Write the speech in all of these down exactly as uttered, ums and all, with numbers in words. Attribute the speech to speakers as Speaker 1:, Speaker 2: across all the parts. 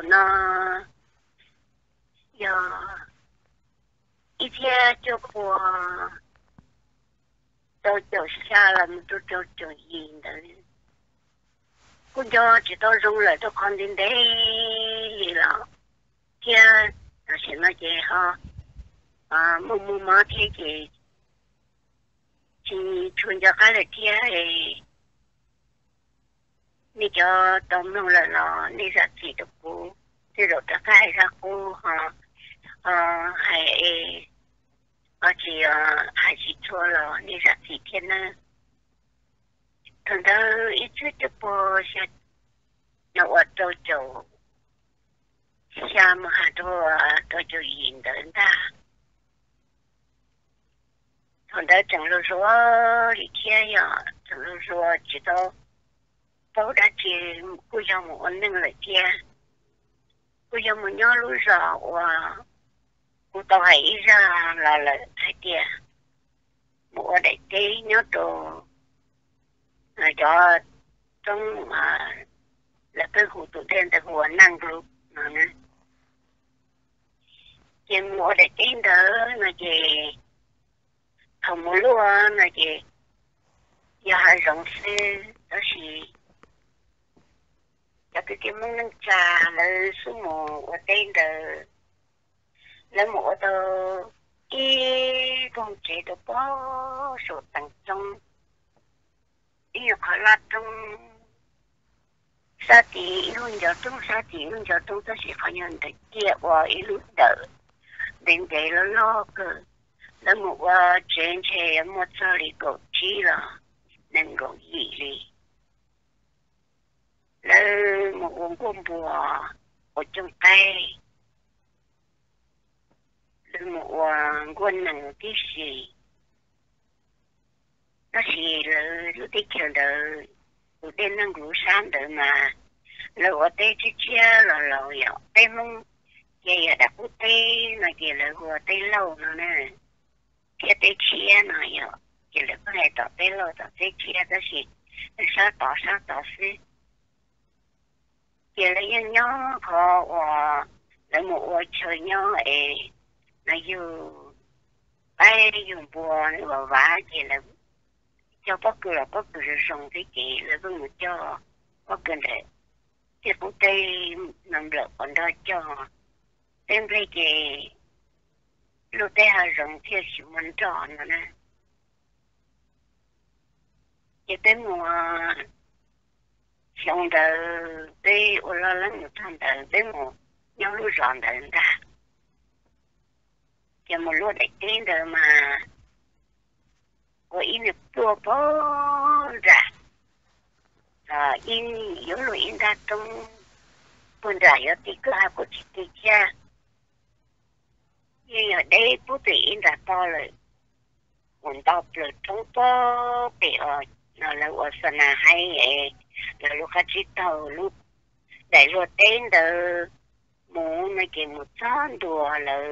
Speaker 1: nó giờ ít thế cho của tôi cho xa là mình tôi cho cho gì đấy cũng cho chỉ tôi dùng lại tôi còn đến đấy gì là kia nó sẽ nói gì ha à mua mua má thế thì chỉ chuyên cho cái là kia thì ni cho tôm nó là nó ni ra chỉ được cô thì rồi ta khai ra cô ha à hay ở chỉ hay chỉ cho là ni ra chỉ thiên á thằng đó ít chút cho bố sẽ nó ở đâu chỗ xa mà hà đồ đâu chỗ nhìn đến ta thằng đó chẳng lo số đi kia ya chẳng lo số chỉ đâu bố đã chỉ cô cho một ấn định lại kia cô cho một nhớ lúc rõ và cô tao hãy ra là là thay kia một đại tế nhớ đồ là cho trong mà là cái khu tụ đen tại khu năng lúc nó nè chỉ một đại tế đó là chỉ không muốn luôn là chỉ giờ hai rộng xe đó là cho cái cái món nâng trà là số một ở đây là là một tờ cái công chế đó có số tầng trong ý là khó là trong sa tỷ luôn giờ trong sa tỷ luôn giờ trong ta sẽ phải nhận được kia và ý lúc đỡ đến đây là lo cơ là một trên xe một giờ đi cầu chi là nên gọi gì đi là một con con bùa ở trong tay là một con nằng cái gì nó gì là lúc đấy kiểu đó lúc đấy nó ngủ sáng đó mà là ở đây chứ chia là lâu vậy đây mong kia là đặt bút tê là kia là ở đây lâu nữa nè kia đây chia này vậy kia là cái này tao đây lâu tao đây chia đó gì sao tao sao tao xí kia là những nhau họ và là một chơi nhau ấy là dù ai dùng bùa nữa và kia là cho bất cứ là bất cứ dùng thế kỷ là với một cho bất cứ để cái cũng tây nằm được còn đó cho em lấy cái lúc đấy họ dùng theo sự muốn chọn nữa nè cái tên mùa xong đời đây ở lo lắng một tháng đời đây mùa nhau lúc chọn đời ta cái một lúc đấy tên đời mà có in được tua bó ra à in yếu rồi in ra trong buồn ra yếu thì cứ hai của chị chị cha nhưng ở đây bố tự in ra to rồi muốn đọc được trong to để ở nó là ở sân là hay là lúc khách chị tàu lúc để rồi tên đó muốn mấy cái một trăm đùa là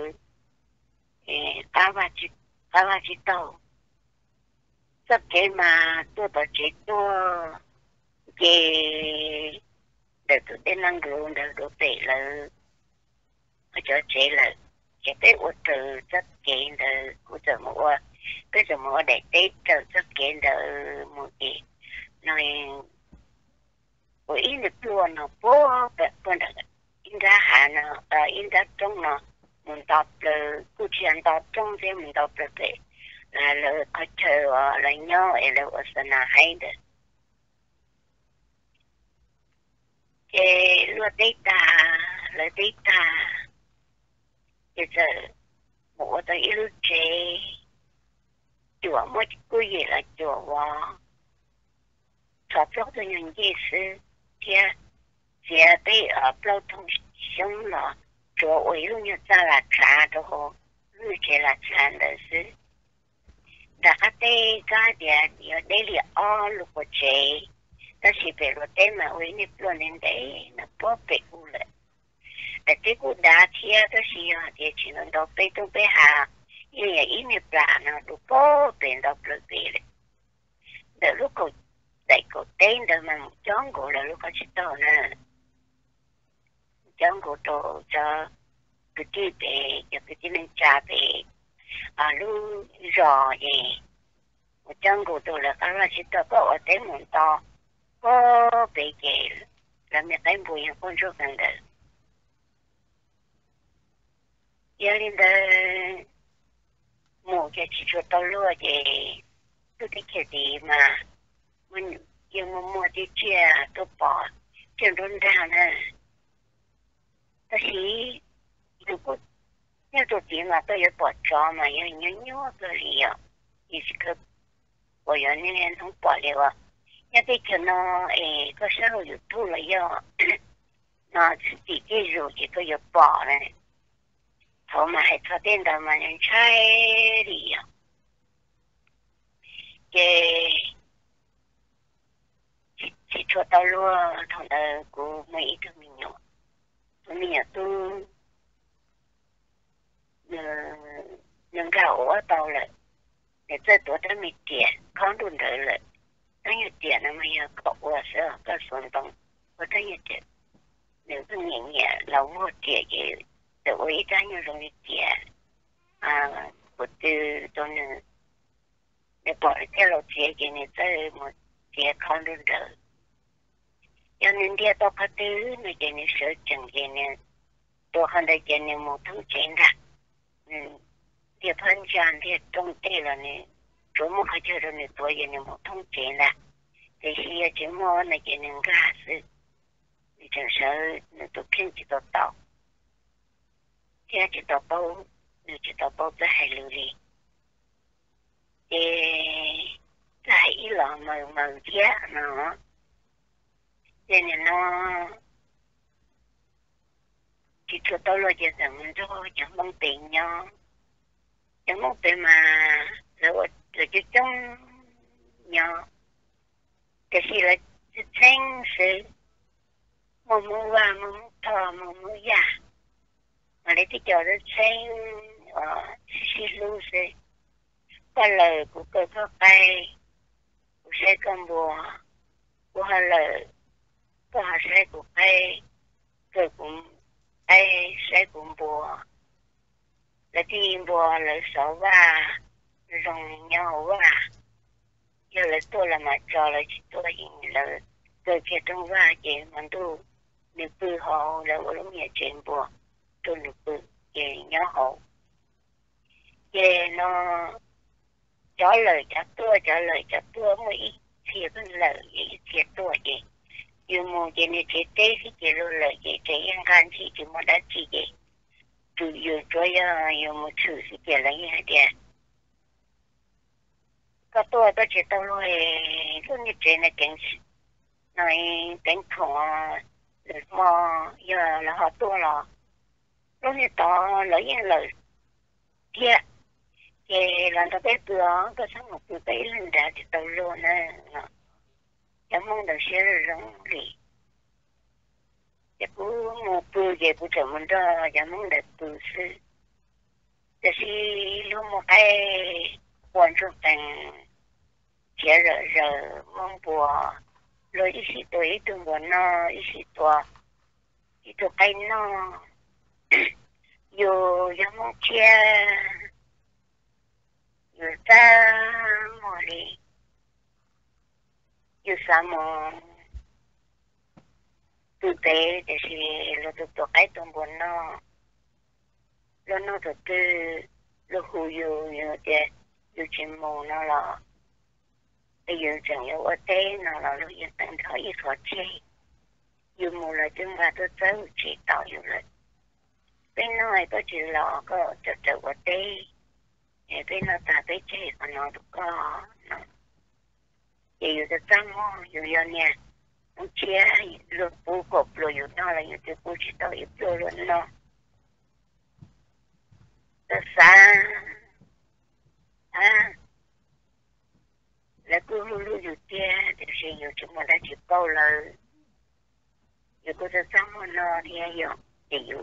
Speaker 1: cá ba chị cá ba chị tàu sắp cái mà tôi bảo chị tôi cái để tôi đến năng lượng để tôi tệ là ở chỗ chị là cái tết của từ rất kiện là của từ một cái từ một để tết từ rất kiện là một cái này của in được luôn nó bố bên đó in ra hà nó in ra trong nó mình đọc là cụ chuyện đọc trong thì mình đọc là cái là là có chờ là nhau là ở sân hay đấy cái luật đấy ta luật đấy ta bây giờ một cái yêu chế chùa một cái gì là chùa và cho phép tôi nhận gì sự kia kia đây ở bao thông sống là chùa ủy luôn như ta là trả đó hồ lưu chế là trả là sự đã cái đây cái địa ở đây là all lúc của chế ta chỉ về luật đấy mà ủy nếp luôn đến đấy nó có bị u lệ để cái cụ đá kia ta chỉ là địa chỉ nó đọc bê tu bê hà như là ý nếp là nó đủ có tiền đọc được gì đấy để lúc cổ đại cổ tên để mà một chón cổ là lúc có chỉ tao nè chẳng có đồ cho cái gì về cho cái gì mình trả về à lu rò gì một chẳng có đồ là cái là chỉ có ở đây muốn to có bị gì là mình cái bùi con số gần đó giờ lên đó mua cái chỉ cho tao lúa gì tôi thích cái gì mà mình giờ mà mua cái chia tôi bỏ trên đồn ra nè ta chỉ如果要做点嘛都要bỏ cho mà要nhớ nhớ cái gì à thì cái我原来能保留啊，要对着呢，诶，个时候有度了要，那自己的肉这个要保嘞，头嘛还特点的嘛人拆的呀，给去做到路同的古每一个民有，民有都，嗯，能够我到了。để最多的没点，康顿的了，但有点那么要搞我是个松动，我这一点，那个年年老我点也，的我一张有容易点，啊，我的都能，你把这老点给你再么点康顿的，要能点到个的，你给你手整给你，多很多给你没通钱的，嗯。địa phân tràn thì trong tê là này chỗ một cái chỗ này tôi giờ này một thông chế là thì khi ở chỗ mua này cái này gas thì chẳng sợ nó tôi kinh chỉ tao tao thì chỉ tao bao nó chỉ tao bao tới hai lưỡi đi thì lại ý là mờ mờ kia nó cho nên nó chỉ cho tao lo cho rằng nó chẳng bằng tiền nhau chẳng một bên mà rồi rồi chứ trong nhỏ cái gì là thanh sự một mua và một thò một mua giả mà để cái chỗ đó thanh ở xí lưu sự có lời của cơ có tay của xe con bùa của hà lời của hà xe của tay cơ cũng tay xe cũng bùa là tìm bùa là số và rồng nhau và giờ là tôi là mà cho là chỉ tôi là tôi kia trong và chị mà tôi được bự họ là có lúc nhà chuyện bùa tôi được bự về nhau họ về nó trả lời cho tôi trả lời cho tôi mới thì cái lời gì thiệt tôi gì dù mà chị này chị tế thì chị lời chị chị yên gan thì chị mà đã chị gì từ giờ cho ya ya một thứ gì kia là như thế có tôi tôi chỉ tao nói lúc như thế này cảnh nói cảnh thùng mà giờ là họ tôi là lúc như tao lấy những lời kia thì làm tao biết bữa có sáng một bữa bảy lần đã thì tao luôn nè cảm ơn được sẽ rong lì ya cứ một bữa về cũng chẳng muốn ra ya mong được bữa sưแต่สิรู้một cái quan trọng thành chế rỡ rỡ mong bùa rồi ít sĩ tuổi ít tuổi bùa nó ít sĩ tuổi ít tuổi cái nó dù ya mong chia dù ta mò đi dù sao mò tu tế để si lo tu tu cái tu buồn nó lo nó tu tu lo hu yu yu để yu chim mồ nó là bây giờ chẳng yêu ở đây nó là lo yên tĩnh thôi ít khó chơi yu mồ là chúng ta tu tu chỉ tạo yu là bên nói có chỉ lo có tự tự ở đây bên nó ta tới chơi còn nó có nó yu yu tự tăng mò yu yu nè chia luôn bố cột rồiอยู่นอกlàอยู่ที่กูchỉ tao ít rồi luôn nó ta xa à là cứ luôn luônอยู่kia thì sẽอยู่chúng ta đã chỉ câu làอยู่กูจะซ้ำมันนอที่อยู่ที่อยู่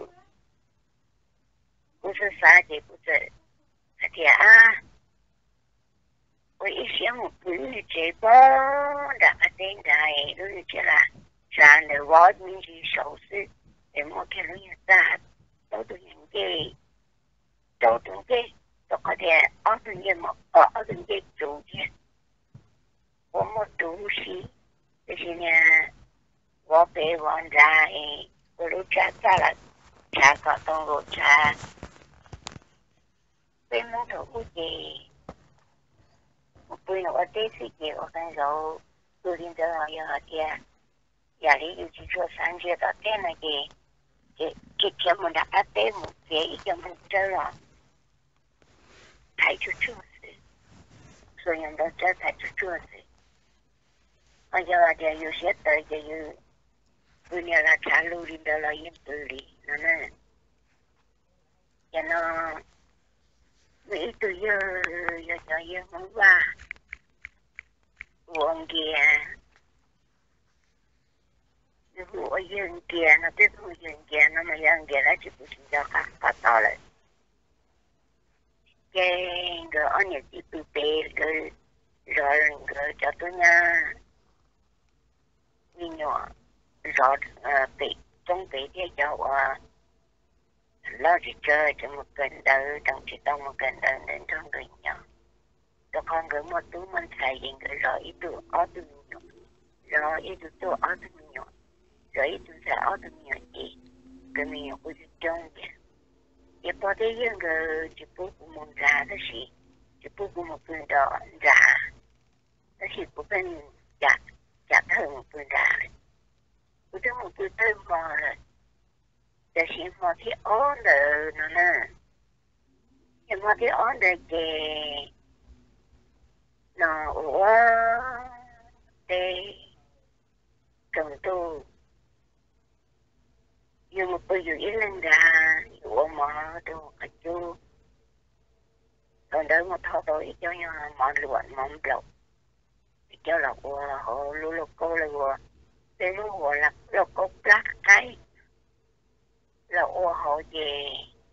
Speaker 1: กูจะxa thìกูจะthì à我一想我不是这个打个电台，就是这啦，上的我们去手势， để mua cái lúc ra đâu tụi những cái đâu tụi cái tôi có thể ở tụi những mà ở tụi cái chủ chứ我们读书就是呢我被忘在我都查查了查个东路查被木头估计我背了我这次给我跟手固定的要好点压力有去做三节到点那个这这天我的阿伯木给一个木头了抬出去是所以到这抬出去是我就话就有些的就有不了了查路里的了也不理那么然后每都有有叫有红花忘记如果我用电了这种用电那么用电了就不是叫看看到了cái cái anh ấy chỉ bị bể cái rồi cái cho tôi nha nhìn nhỏ rồi bị trong bị cái cho lo đi chơi cho một gần đời trong chỉ tông một gần đời đến trong người nhỏ cho con gửi một túi mình xài gì cái rồi ít tuổi ở từ nhỏ rồi ít tuổi ở từ nhỏ rồi ít tuổi sẽ ở từ nhỏ gì cái mình nhỏ cũng trong vậy也不得用个就不不蒙扎的是，就不不蒙不到扎，但是不跟扎扎头不扎了，不得蒙不得毛了，但是毛的安了呢呢，也毛的安了的，那我的更多。nhưng mà bây giờ ít lên ra của mà đâu phải chú còn đỡ một thao tôi cho nhau mọi luận mong lộc cho lộc họ lưu lộc cô là vừa để lúc họ là lộc cô lá cái là ô họ về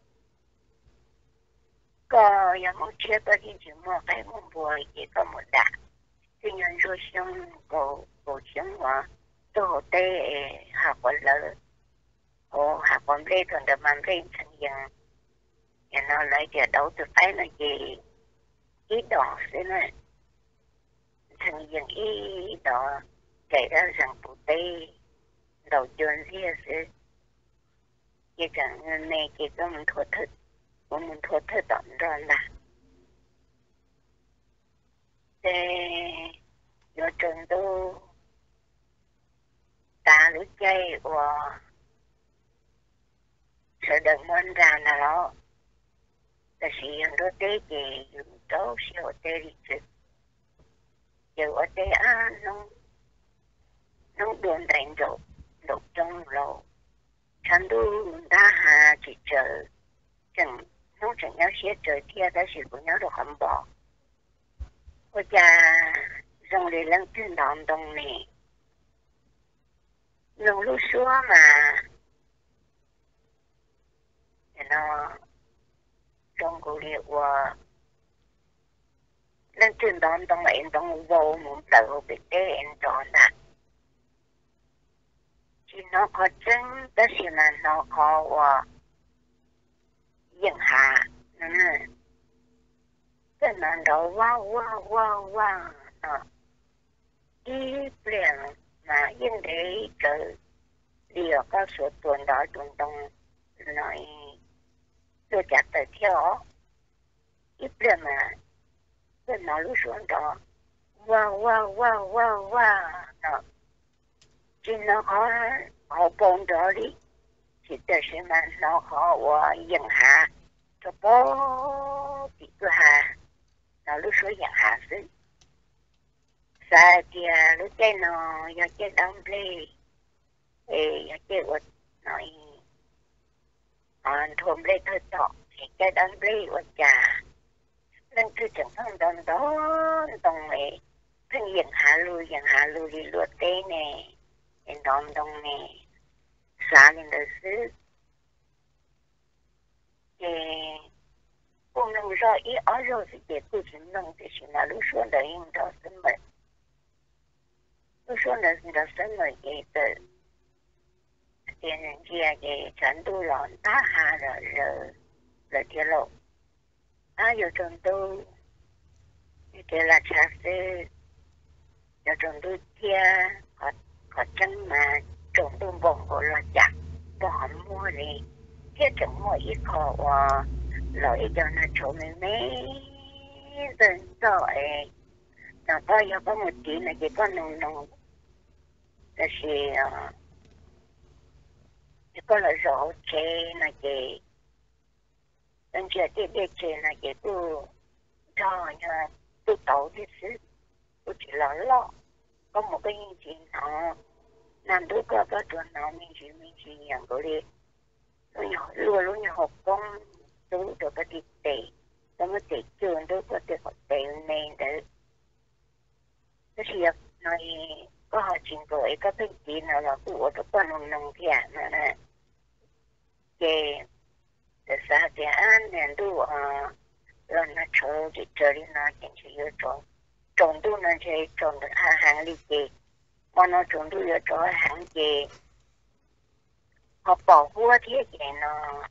Speaker 1: có yang muốn chia tới những chuyện mà cái muốn vui chỉ có một đà tuy nhiên rồi xong cổ cổ sống mà tôi tê học qua lớn ồ học còn lê còn được mang lên thành dân và nó lấy giờ đâu từ phải là gì ý đỏ thế này thành dân ý đỏ kể ra rằng phụ tê đầu chuồn riêng sẽ chỉ cần này chỉ có mình thua thực của mình thua thực động rồi là thế do trường tu ta lúc chơi của sợ đừng muốn ra nào đó là sử dụng đôi tế gì dùng tốt sử dụng tế đi trực dù ở tế á nó nó đồn đánh rộp lục trong lầu chẳng đủ đá hà chỉ chờ chẳng nó chẳng nhớ xế trời kia đã sự của nhớ được không bỏ ôi cha dòng lì lăng tuyên đòn đồng này dòng lúc xua mà nó trong cổ liệt của lên tuyên đón trong ấy trong vô muốn tự bị tế em tròn nè chỉ nó có chân đó là nó có của dân hạ nè cái mà đó wow wow wow wow nó đi liền mà dân để tự điều có sự tuần đó tuần đông nói tôi chặt tới theo ít lần mà tôi nói lúc xuống đó wow wow wow wow wow nó chỉ nó có họ bông đó đi chỉ tới khi mà nó có ở dân hạ cho bố bị cứ hạ nó lúc xuống dân hạ xứ xa kìa lúc chơi nó do chơi đông lê ê do chơi vật nói anh thôm lấy thôi tọ thì cái đám lấy của cha nên cứ chẳng thông đòn đó đồng này thân diện hạ lưu diện hạ lưu đi luật tế nè đến đòn đồng nè xa lên đời xứ thì cũng nông rõ ý ở rồi thì để tôi chỉ nông thì chỉ là lúc xuống đời hình đó sân mệnh lúc xuống đời hình đó sân mệnh thì từ tiền kia thì chẳng tu lọn ta hà rồi rồi rồi tiết lộ à giờ trồng tu thì là cha sư giờ trồng tu kia có có chân mà trồng tu bông của là chặt bỏ mua đi kia trồng mua ít khó và lợi cho nó trồng mấy mấy dần rồi nó bao giờ có một tí là chỉ có nồng nồng là chỉ chỉ có là rõ chế là chỉ anh chị tiếp đi chế là chỉ tu cho nhà tu tàu đi xứ tu chỉ là lo có một cái gì nó làm đứa có có chuyện nào mình chỉ mình chỉ nhận của đi nó nhỏ luôn luôn nhỏ học con tu được cái gì tệ nó mới tệ trường đứa có thể học tệ nên để cái gì nói có họ chuyện rồi có cái gì nào là của các con nông nông kia mà nè cái để sao thì anh nên tu à lần nó chơi thì chơi đi nó chỉ chỉ trồng trồng tu nó chơi trồng được hàng hàng đi gì mà nó trồng tu ở chỗ hàng gì họ bỏ hoa thiết gì nó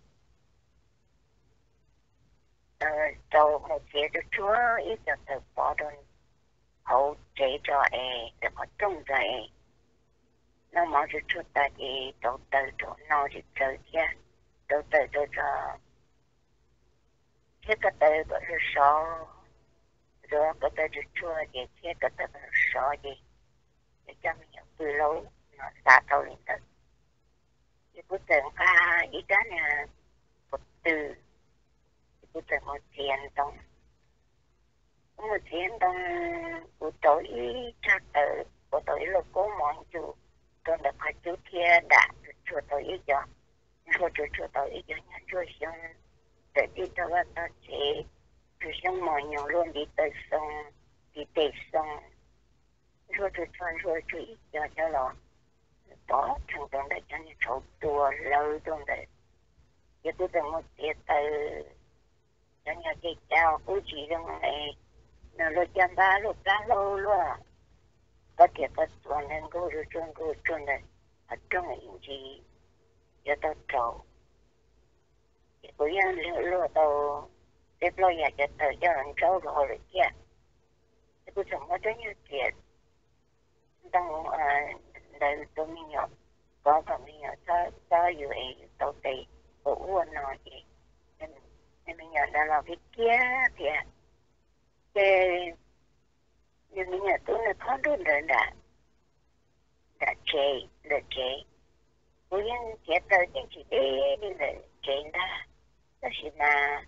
Speaker 1: ờ trồng một chế được chúa ít được từ bỏ đơn hậu chế cho em để họ trồng cho em nó mà chỉ chút ta thì đầu tư chỗ nó chỉ chơi kia đầu tư cho cho cái cái tư của nó số rồi cái tư cho chua gì cái cái tư nó số gì để cho mình nhận từ lâu nó xa tàu lên tới thì cuối tuần ca ý đó là một từ cuối tuần một tiền đồng một tiền đồng của tối cha tử của tối là cố mong chủ tôi đã phải chú kia đã chùa tối ý cho chùa chùa chùa tối ý cho nhà chùa xong để đi cho các ta chế chùa xong mọi nhau luôn đi tới sông đi tới sông chùa chùa chùa chùa chùa ý cho cho nó đó thằng tôi đã cho những chỗ tùa lâu tôi đã giờ tôi từng một tiết từ cho nhà chị chào cô chị rằng này nó lo chăm ba lo cá lâu luôn có thể có tuần nên cô rồi chung cô chung này ở trong những gì giờ tao trâu thì cô yên lựa lựa tao tiếp lo nhà cho tao cho anh trâu rồi rồi kia thì cô chẳng có tới như chuyện đang đây tôi mình nhỏ có cả mình nhỏ ta ta dù ấy tao tì của uôn nó gì nên nên mình nhỏ đã là cái kia thì cái nhưng mình nhỏ tôi là khó đun rồi đã đã chế đã chế cô yên chế tao chứ chỉ đi đi là chế ra đó là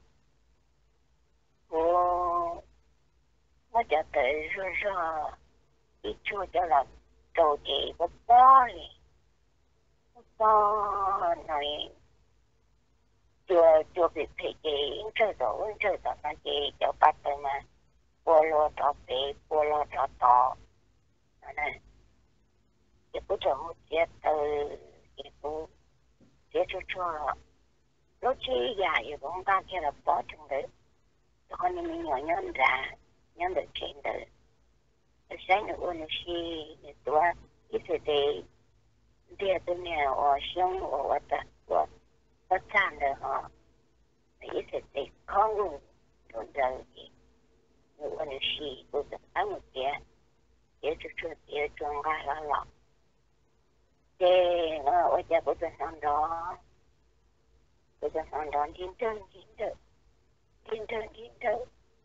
Speaker 1: cô nó cho tới rồi rồi ít chua cho là đồ chị có bó này bó này chua chua bị thị chị chơi đồ chơi đồ là chị cho bắt tôi mà bố lo trọ bị bố lo trọ tỏ này chị cũng cho một chiếc từ chị cũng chiếc chua chua lúc chị già thì cũng ta kia là bó trong đấy con mình nhỏ nhón ra nhón được chuyện đấy sáng nữa ôn si tua ít thì dia tu nè ở sống ở ta ở ở trang đó họ ít thì không luôn rồi rồi ôn si tôi sẽ ăn một cái để cho cho để cho ra là lọ để nó ở nhà của tôi ăn đó tôi ăn đó chín chân chín chân chín chân chín chân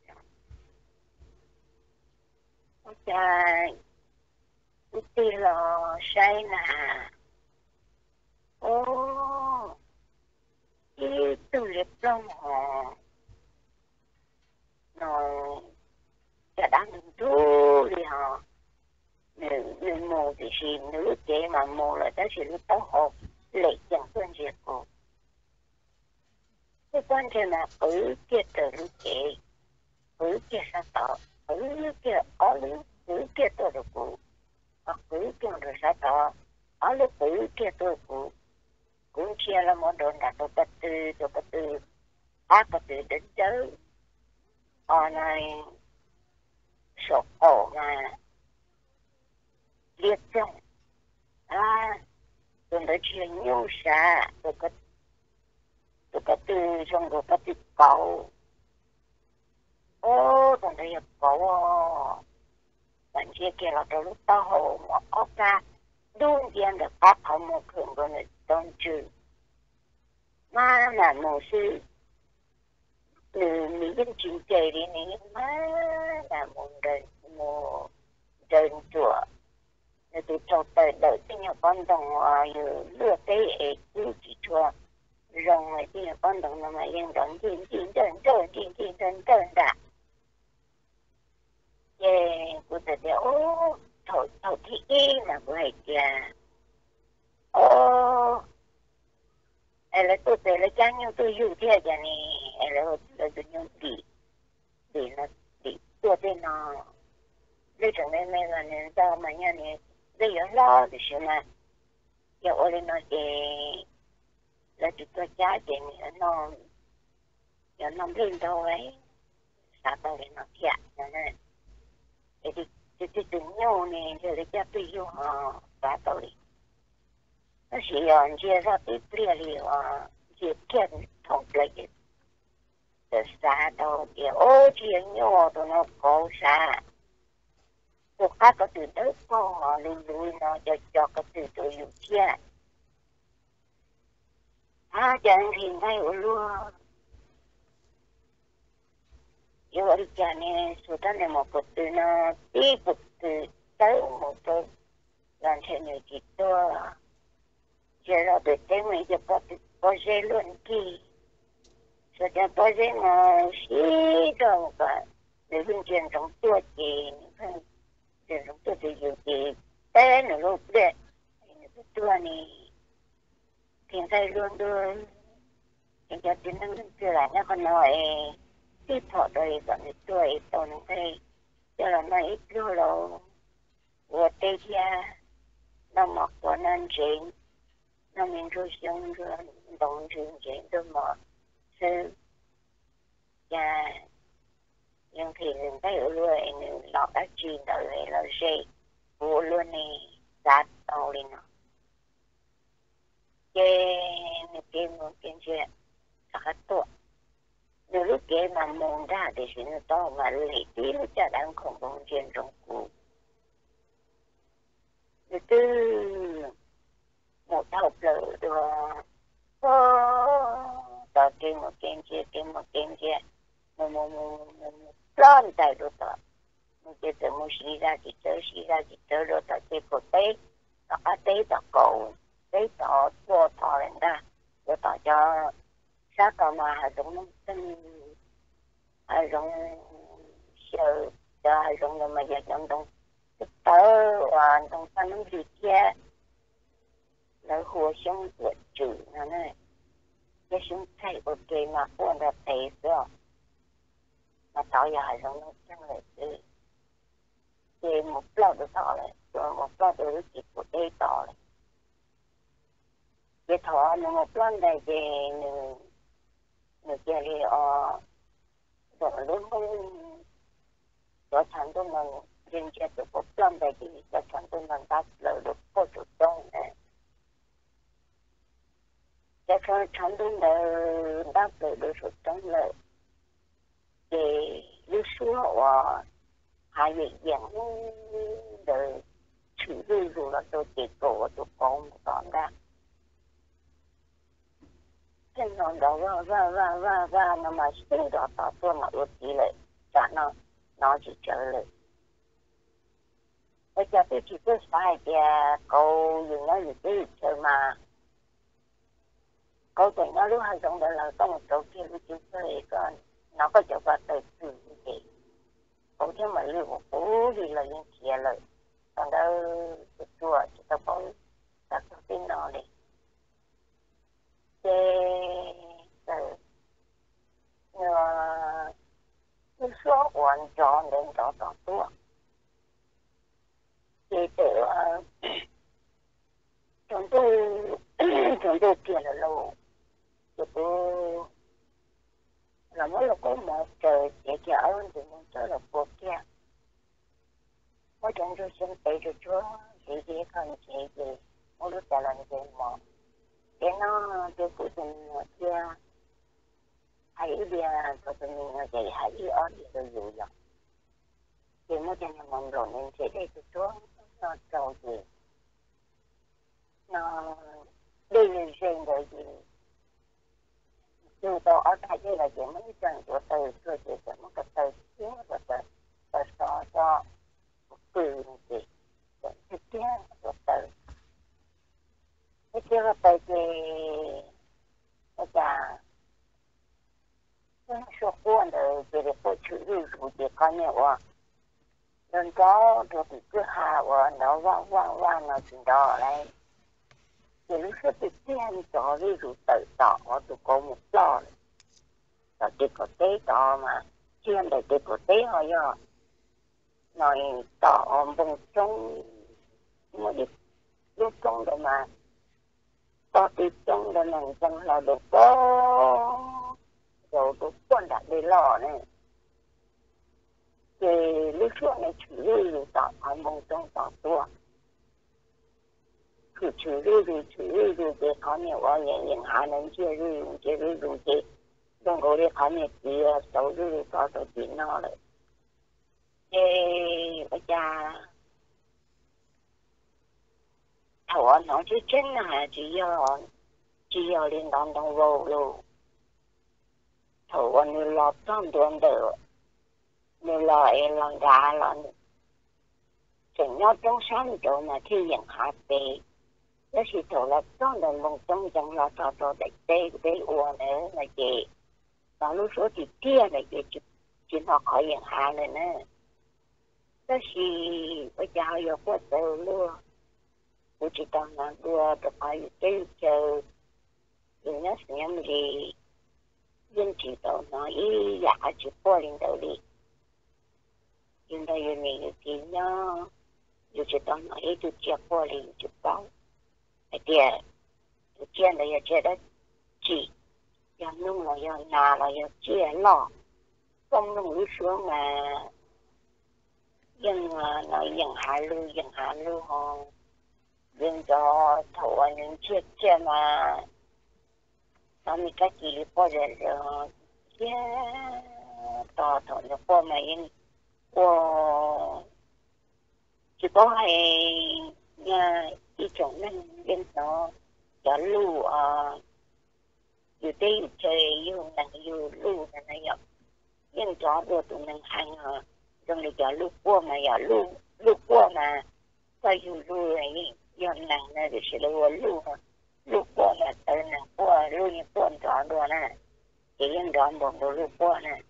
Speaker 1: cha tí lo say nà ô ý tu liệp trong họ nó chả đáng đừng tu đi họ nếu mù thì xì nữ chế mà mù là ta xì lúc tao hộp lệ chẳng quan diệt cô cái quan trọng là ở kia từ lúc chế ở kia sao tỏ ở kia ở lúc ở kia tôi được cụ ở kia rồi sao tỏ ở lúc ở kia tôi cụ cũng chia là một đồn đặt tôi bắt tư tôi bắt tư ác bắt tư đến chớ ở này sổ cổ mà liệt trong à tôi đã chia nhau xa tôi có tôi có từ trong tôi có từ cầu ô tôi đã nhập cầu bạn chia kia là tôi lúc tao hồ mà có ca đương nhiên được bác họ một thường của người tôn trừ mà là một sự từ mỹ dân chính trị đi này mà là một đời một đời chùa để tôi cho tới đợi cái nhà con đồng lừa tế ấy cứ chỉ chùa rồi cái nhà con đồng là mà yên đón chín chín đơn đơn chín chín đơn đơn đã về của tôi thì ô thổ thổ thị y là vậy kìa ô ấy là tôi tới là cha nhau tôi dù thế cho này ấy là là tôi nhau đi đi nó đi tôi tên nó lấy trong đây mấy lần nên sao mà nhà này bây giờ lo thì xem mà giờ ở đây nó thì là tụi tôi trả tiền nó giờ nó lên đâu ấy sao tao để nó thiệt này thì thì thì từng nhau này giờ để cho tôi vô họ trả tao đi nó chỉ là chia ra tiếp liền liền chia kiện thông lại cái từ xa đâu thì ô chia nhau tụi nó có xa cuộc khác có từ tới con họ lên lui nó cho cho có từ tôi dùng chia à chẳng thì ngay ở luôn yêu ở đây này số ta này một cuộc từ nó đi cuộc từ tới một cái làm theo nhiều chuyện tôi giờ nó được tới mấy giờ có có dễ luôn kỳ số ta có dễ mà xí đâu cả để bên trên trong tôi thì trên trong tôi thì nhiều thì té nữa lúc đấy tôi này hiện tại luôn đưa hiện tại tin năng chưa là nó còn nói tiếp thọ đời còn tuổi tồn đây cho là nó ít luôn rồi vừa tây gia nó mặc của nên chuyện nó mình rồi xong rồi đồng chuyện chuyện tôi mở sư và nhưng thì mình thấy ở luôn nó đã chuyện đời là gì vô luôn này đạt tàu lên nó cái cái một cái chuyện rất tốt nếu lúc kia mà mong ra thì xin to mà lấy tí lúc cha đang không công chuyện trong cụ từ từ một thầu lỡ được tao kia một cái kia kia một cái kia một một một một plan tại đó ta một cái từ một xí ra chỉ tới xí ra chỉ tới đó ta cái cổ tế ta tế ta cầu tế ta tua thọ lên ra để ta cho sao cả mà giống tin hay giống sợ cho hay giống mà giờ trong trong tớ và trong san nó gì kia là hồ sống của chủ nó này cái sống thay ok mà quan ra thấy rồi mà tao giờ hay giống nó chẳng là gì thì một lâu được tỏ lại rồi một lâu được chỉ của đây tỏ lại cái thọ nó một lần này thì người kia thì ờ rồi lúc cho thành tôi mình riêng cho tôi có plan về cái cho thành tôi mình đáp lời được có chủ động này cho thành tôi mình đáp lời được chủ động lời thì lúc xưa và hai vị dạng đời chủ lưu dù là tôi chỉ cổ tôi có một con ra cái nó đó ra ra ra ra ra nó mà xíu đó tao tôi mà ước gì lại chả nó nó chỉ trở lại bây giờ tôi chỉ cứ sai kìa câu dùng nó gì cái chơi mà câu chuyện nó lúc hai trong đó là có một câu kia với chú cười con nó có chỗ qua tới từ như vậy câu thế mà lưu một cú thì là những kia lời còn đâu chùa chúng ta có các thông tin nó đi cái nhưng số hoàn tròn đến đó đó tua thì tự chúng tôi chúng tôi kia là lâu thì tôi là mới là có một trời để chở thì mình cho là cuộc kia có chúng tôi xin tệ cho chúa thì gì còn chị gì ô lúc trả lời cái mà cái nó cái phụ tình kia hãy đi cho tụi mình là vậy hãy đi ở đi rồi dụ dọc thì mới cho nên mong rồi nên sẽ đây tụi xuống nó trâu gì nó đi lên trên rồi gì dù tôi ở đây đây là chỉ mấy chân của từ tôi chỉ sẽ mất cái từ tiếng và từ từ so cho từ gì cái tiếng của từ cái tiếng của từ thì bây giờ cái số quân rồi thì để tôi chữ đi cũng chỉ có nhiều à nên có được thì cứ hà và nó vang vang vang nó chỉ đó này thì lúc đó thì tiền cho đi rồi tự tạo ở tụ có một lò là cái có tế to mà chuyên để cái có tế họ do nói tỏ vùng trong một ít lúc trong đó mà to tí trong đó này chẳng là được có rồi tụ quân đã đi lò này thì lúc trước này chủ lý rồi tạo ở vùng trong tạo tua thì chủ lý rồi chủ lý rồi để có nhiều ở những những hạ nâng chia rồi chia rồi rồi thì trong cổ đi có nhiều thì xấu rồi có tổ chức nó lại thì bây giờ thầu nó chứ chính là chỉ do chỉ do liên đoàn đồng vô luôn thầu như lọt trong đường được như loại lần ra lần chừng nó trong sáng chỗ mà thi nhận hạt về đó thì thầu là trong đường mong trong chẳng là trò trò đạch tê của cái ua nữa là gì và lúc số thì kia là gì chỉ nó khỏi nhận hạt này nữa đó thì bây giờ giờ có tờ luôn tôi chỉ toàn là đua được phải cái chờ thì nó sẽ nhắm gì dân chỉ tàu nói ý giả chỉ qua lên đầu đi nhưng đây là mình thì nó dù chỉ toàn nói ý tôi chia qua lên chụp báo cái tiền tôi chia là giờ chia đó chỉ giờ nung là giờ nhà là giờ chia lọ không nung lúc xuống mà dân nói dân hạ lưu dân hạ lưu họ dân cho thầu anh những chiếc chia mà nó mới cách gì có thể rồi chia tỏ tỏ nó qua mà yên qua chỉ có hay nhà đi chọn nên dân nó cho lưu ờ dù đây chơi dù nàng dù lưu là nó dọc dân cho được tụi mình hàng hả dân để cho lưu qua mà giờ lưu lưu qua mà sao dù lưu này dân nàng này thì sẽ lưu lưu hả lưu qua là tới nàng qua lưu như qua cho đồ nè chỉ dân đó một đồ lưu qua nè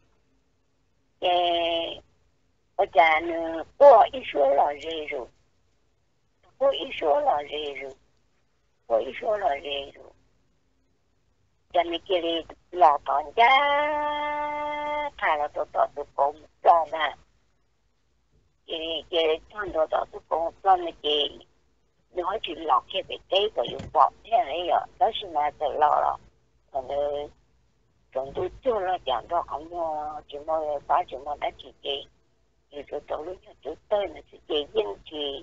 Speaker 1: cái ở nhà nữa qua ít số là gì rồi qua ít số là gì rồi qua ít số là gì rồi cho nên kia đi lò tòn giá thà là tôi tỏ tôi cũng lo mà thì chị thằng tôi tỏ tôi cũng lo mà chị nói chuyện lọt kia bị tế của dùng bọt thế này rồi đó xin là tự lo rồi còn còn tôi chưa lo chẳng đó không chỉ mơ phá chỉ mơ đã chỉ chị thì tôi tổ lúc cho tôi tên là chị dân chị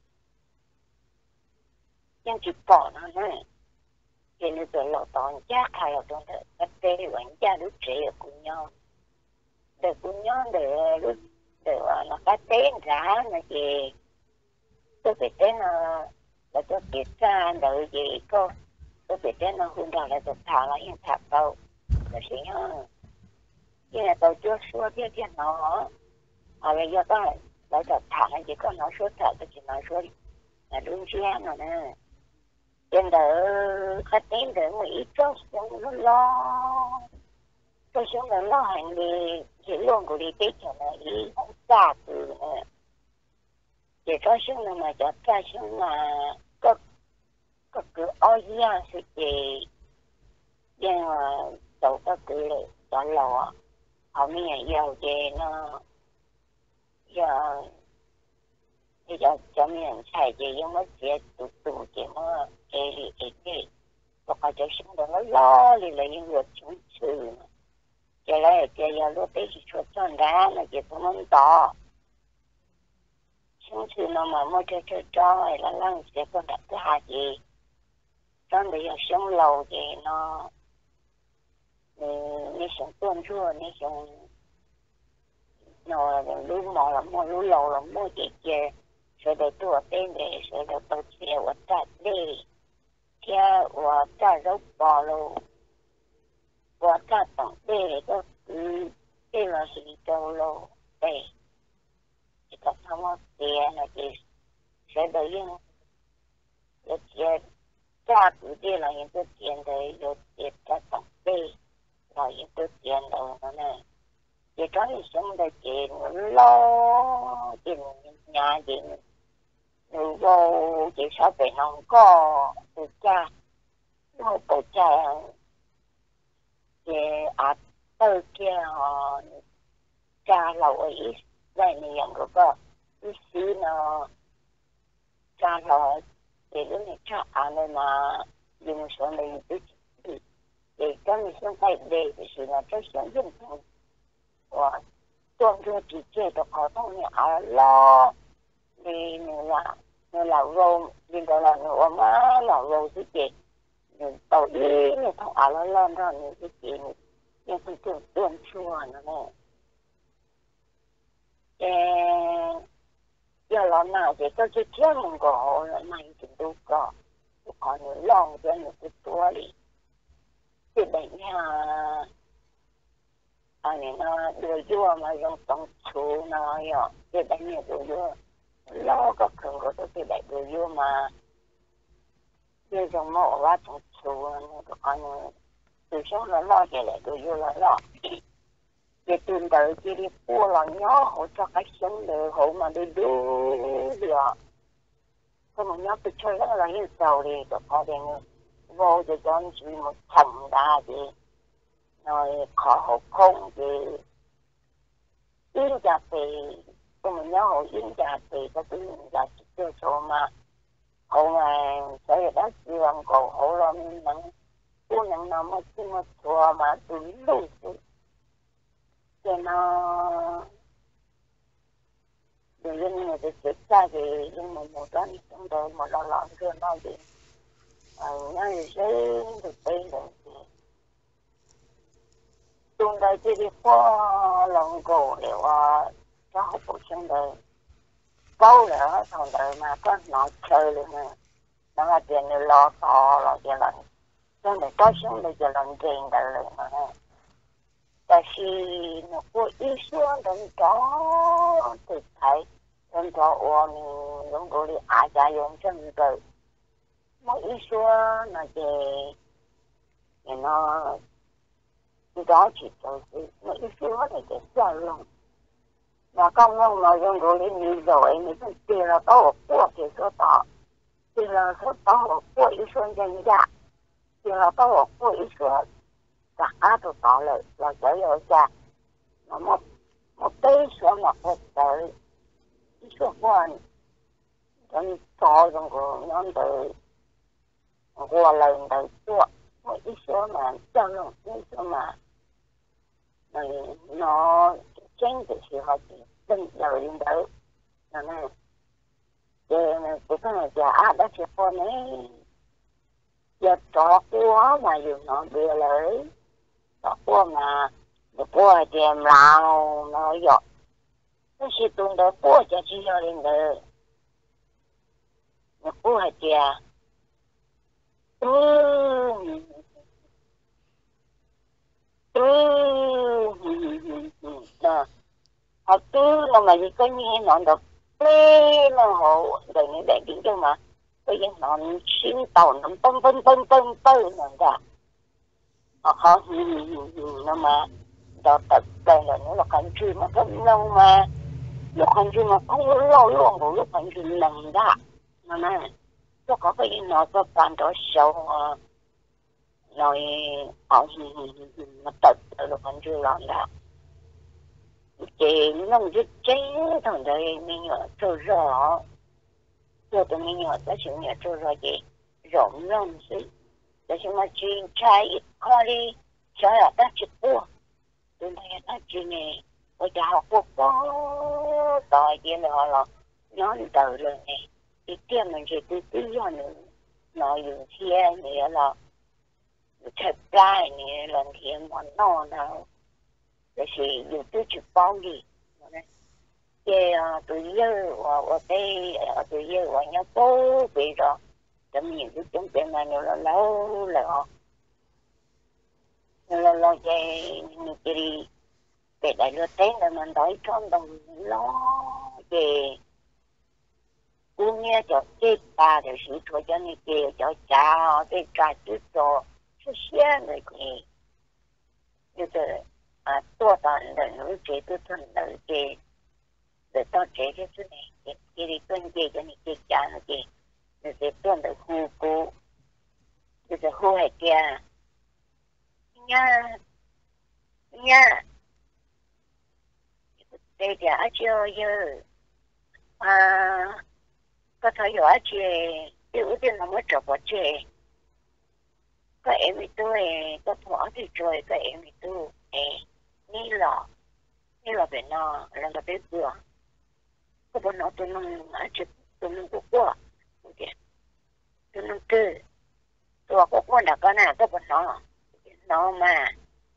Speaker 1: dân chị bỏ nó này thì nó tự lộ toàn chắc hay là toàn thể các tế quản gia lúc trẻ ở cùng nhau để cùng nhau để lúc để nó các tế ra là gì tôi phải tế nó là tôi biết ra đợi gì cô tôi phải tế nó hôm đó là tôi thả lại những thả câu là sẽ nhớ như là tôi chưa xua biết cái nó à bây giờ tôi lại tôi thả lại chỉ có nó số thả tôi chỉ nói số là đúng chứ nó nè trên đó khách đến để mà ít cho xuống nó lo tôi xuống nó lo hành đi chỉ luôn của đi tết cho nó ý không xa từ nữa chỉ có xuống nó mà cho ra xuống mà có có cứ ôi ra sự gì nhưng mà đâu có cứ lại cho lo họ mới ngày giàu về nó giờ thì cho cho mình xài gì giống mất chuyện tụt tụt chuyện mà cái cái cái và có cho sinh đó nó lo thì là những người chúng sự cái này cái giờ lúc đấy thì cho cho ra là chỉ có món to xong thì nó mà mua cho cho cho là lần sẽ có đặt cái hạt gì trong bây giờ sống lâu thì nó nó sống tuần thua nó sống nó lúc mò là mua lúc lâu là mua chị chị sẽ để tua tên để sẽ để tôi sẽ vật chất đi theo vật chất rất bò luôn vật chất tổng đề đó đây là gì đâu luôn đây chỉ có tham gia tiền là chỉ sẽ để những cái tiền trả từ đây là những cái tiền đấy rồi tiền trả tổng đề là những cái tiền đâu nó này chỉ có những sống để tiền lo tiền nhà tiền người vô chỉ sao phải không có từ cha nó từ cha thì à từ kia họ cha lâu ấy đây này những cái có cái gì nó cha lâu thì lúc này cha ăn này mà dùng số này thì thì cái mình sống phải để thì sự là cho sống dùng thôi và tuần thường chỉ chơi được họ không nhà lo thì là là rồng nhưng đó là nó mà là rồng cái gì nhưng tàu đi nhưng thằng à nó lên ra những cái gì nhưng tôi tưởng tuần chua nó này giờ là nào thì tôi chỉ thiếu một cái là này thì tôi có còn những lòng cho những cái tuổi thì bệnh nhà anh ấy nó đưa vô mà dùng tổng số nó rồi thì bệnh nhà đưa vô lo có cần có tôi thì bệnh đưa vô mà đưa dùng mẫu ra tổng số nó còn từ số nó lo thì lại đưa vô là lo để tìm tới chỉ đi mua là nhỏ hỗ cho cách sống được hỗ mà đi đưa được cái một nhóm tôi chơi rất là nhiều giàu đi được có đến vô thì cho anh chỉ một thầm đa gì rồi khó hỗ không thì yên chặt thì cái một nhóm hỗ yên chặt thì có cái là chưa cho mà hỗ mà sẽ đã dương cổ hỗ lo mình nắng uống nắng nào mà chỉ một chùa mà tôi lùi thì nó thì dân người ta chết ra thì dân một một đó trong đời một lo lọn kia nói gì ờ nó thì sẽ thực tế rồi trong đây chỉ đi qua lòng cổ để qua cho học cuộc sống đời câu nữa thằng đời mà có nó chơi luôn nè nó là tiền để lo to lo tiền lần cho để có sống để cho lần tiền đời luôn mà tại khi nó có ý xuống đến đó thì thấy đến đó ôm những đồ đi ai ra dùng chân rồi mỗi ý xuống nó về thì nó thì đó chỉ tôi mỗi ý xuống thì cái giờ luôn mà không không mà dùng đồ đi nhiều rồi mình phải tiền là to của thì số to tiền là số to của ý xuống chân ra tiền là to của ý xuống cả á tôi tỏ lời là trở ở cha nó một một tế số một một tới số quan trong to trong của nhóm từ qua lần tới chua một ít số mà cho nó ít số mà rồi nó tránh từ sự họ chỉ từng giờ đến tới là này thì cái cái này giả đã chỉ con ấy giờ trọ quá mà dùng nó bia lấy trọ quá mà được qua thì em lao nó dọt nó chỉ tung đó qua cho chị cho lên đời nó qua thì ừ ừ đó họ cứ mà mà gì có nghe nó được lê nó hộ rồi những đại điểm cho mà bây giờ nó xin tàu nó tông tông tông tông tông nó ra họ nó mà đó tập đây là nó là cảnh truy mà không lâu mà lúc cảnh truy mà không lâu luôn của lúc cảnh truy nằm ra mà này nó có cái nó có bàn đó sâu rồi họ mà tập lúc cảnh truy làm ra chị nó rất chế thằng đây mình ở chỗ rõ rồi tụi mình ở cái chuyện nhà chỗ rõ chị rộng rộng xí để chúng mà chuyên trai ít khó đi cho là ta chụp bùa tôi thấy ta chuyên này bây giờ học quốc có đòi kia là họ là nhón đầu rồi này cái kia mình chỉ cứ cứ do nữa nóiอยู่เที่ยเนี่ยเราแทบได้เนี่ยเราเที่ยมันนอนเราแต่สิอยู่ตัวจุดป้องดีนะเจ้าตัวเยอะว่าว่าเต้ตัวเยอะว่าเนี้ยโป้ไปรอจะมีอยู่ตรงเป็นมาเนี่ยเราเล่าเลยอ๋อเราเราใจมีกี่ để đại lừa tên là mình đói trong đồng lo về cũng nghe cho chết ta để sự thôi cho nên kêu cho cha để cả chút cho chút xíu rồi thì như thế à tôi ta là nữ chế tôi thân nữ chế để tôi chế cái thứ này cái đi tuân chế cho nên cái cha nó chế để để tuân được khu cố để để khu hay kia nha nha đây thì ở chưa giờ à có thể ở chơi ưu tiên là mới chọn vào chơi có em thì tôi có bỏ thì chơi có em thì tôi ni lò ni lò bên nó là nó biết vừa có bọn nó tôi nông ở chơi tôi nông có qua tôi nông tư tôi có qua đã có nào có bọn nó nó mà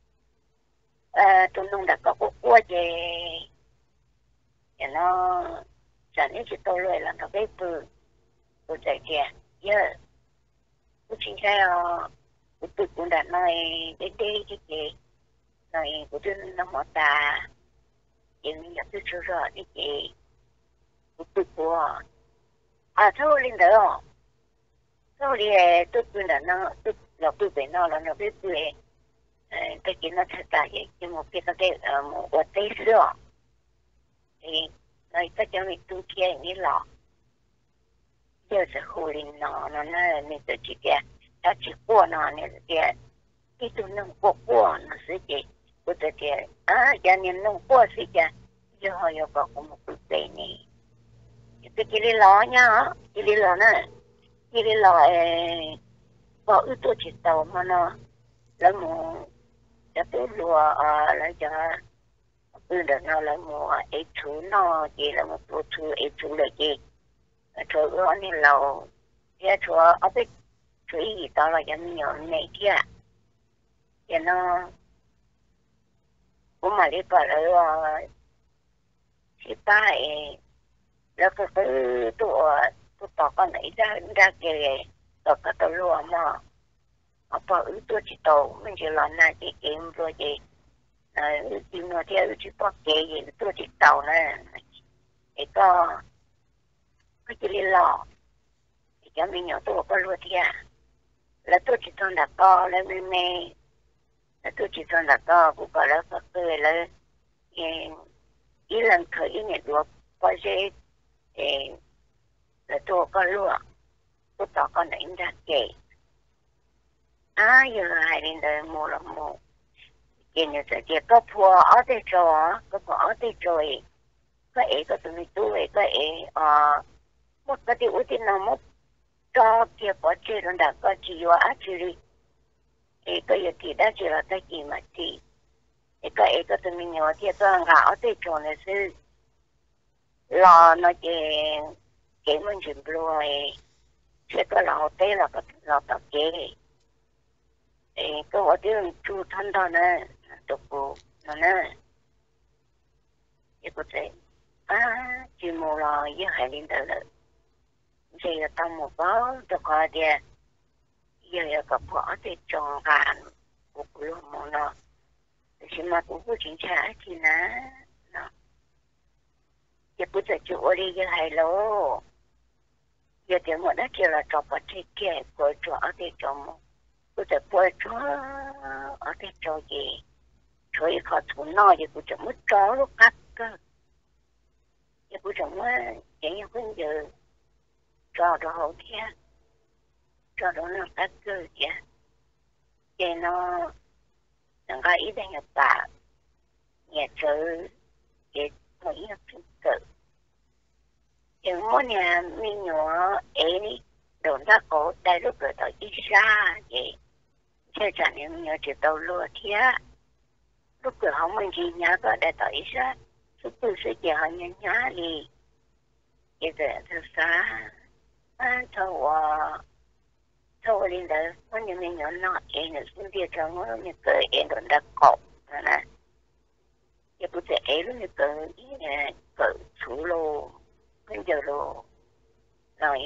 Speaker 1: à tôi nông đã có qua chơi thì nó chẳng những cái tôi lười là nó biết bự tôi chạy kìa giờ tôi chính xác tôi tự cũng đã nói đến đây cái gì nói của tôi nó mỏ ta nhưng mình tôi chưa rõ cái gì tôi tự của à thôi lên đó thôi đi tôi tôi là nó tôi là tôi phải nó là nó biết bự cái gì nó thật là vậy nhưng một cái cái một cái tây sữa thì nói ta cho mình tu kia như lọ giờ sẽ khổ linh nó nó là mình tự chỉ kia ta chỉ qua nó này kia cái tu nông qua qua nó sẽ gì của tự kia à cho nên nông qua sẽ kia giờ họ yêu cầu có một cái gì này cái cái đi lọ nhá cái đi lọ nè cái đi lọ có ưu tố chỉ tàu mà nó là một cái tu lúa à là cho bây giờ nó là một ít thứ nó chỉ là một số thứ ít thứ là gì thứ đó nên là cái thứ ở bên thứ gì đó là những nhiều này kia thì nó cũng mà đi qua là thì ta là cái cái tụi tụi tao con này ra ra cái tao cái tao luôn mà ở bao nhiêu tuổi chỉ tao mình chỉ làm này cái game rồi gì thì nó theo chỉ có cái gì tôi chỉ tàu này thì có cái chỉ lò thì cho mình nhỏ tôi có luôn thia là tôi chỉ toàn đặt to là mình mê là tôi chỉ toàn đặt to cũng có là có cười là ý lần khởi ý nhận được có gì thì là tôi có luôn tôi tỏ con đánh ra kể à giờ hai đến đời mua là mua cái này thì có phù ở đây cho có phù ở đây rồi có ấy có tụi mình tu ấy có ấy à một cái điều thì nó một cho kia có chơi rồi đã có chỉ có ác chỉ đi ấy có gì thì đã chỉ là cái gì mà thì ấy có ấy có tụi mình nhỏ thì tôi ngã ở đây cho này sư lo nó chỉ cái mình chụp rồi sẽ có lo tê là có lo tập cái ấy có ở đây chú thân đó nè tục của nó nè cái có thể à chỉ một là với hai linh tử là thì là tao một báo cho coi đi giờ là có bỏ thì tròn gạn của luôn một nó thì mà cũng có chính xác thì nó nó giờ bây giờ chỗ đi với hai lô giờ thì một đó kêu là trò bỏ thì kia của trò ở thì trò một bây giờ quay trò ở thì trò gì rồi họ thủ nói thì cũng chẳng mất chó lúc cắt cơ thì cũng chẳng mất chỉ như bây giờ trò đó hậu kia trò đó nó cắt cơ kìa thì nó chẳng có ý đang nhập bà nhà sự thì có ý nhập sự thì mỗi nhà mình nhỏ ấy đi đồn ra cổ đây lúc rồi tới đi xa vậy thế chẳng nên nhớ chỉ tàu lúa thiệt lúc cửa không mình chỉ nhớ có để tới ra lúc từ sẽ chờ họ nhớ nhớ đi cái giờ thứ sáu à thầu à thầu lên đó có những người nhỏ nó em là sinh viên trong nó như cái em đồn đã cọp nè cái bữa tiệc em nó như cái cái chủ lô bây giờ lô rồi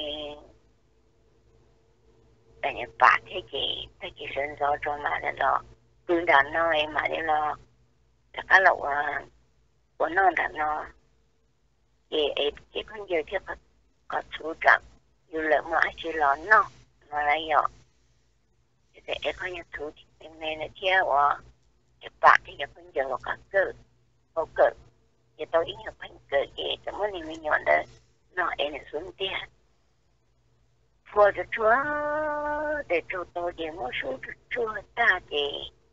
Speaker 1: tại nhà bà thế chị thế chị sinh ra cho mà là lo cứ đàn nó em mà đi lo là cái lẩu của nó là nó thì em chỉ có giờ thì có có chú trọng dù là mà chỉ lo nó mà lại nhỏ thì em có những thứ em nên là theo à cái bạn thì giờ bây giờ có cơ có cơ thì tôi ý nhập hành cơ thì tôi muốn mình nhận đấy nó em là xuống tiền for the chúa để cho tôi để một số chúa ta thì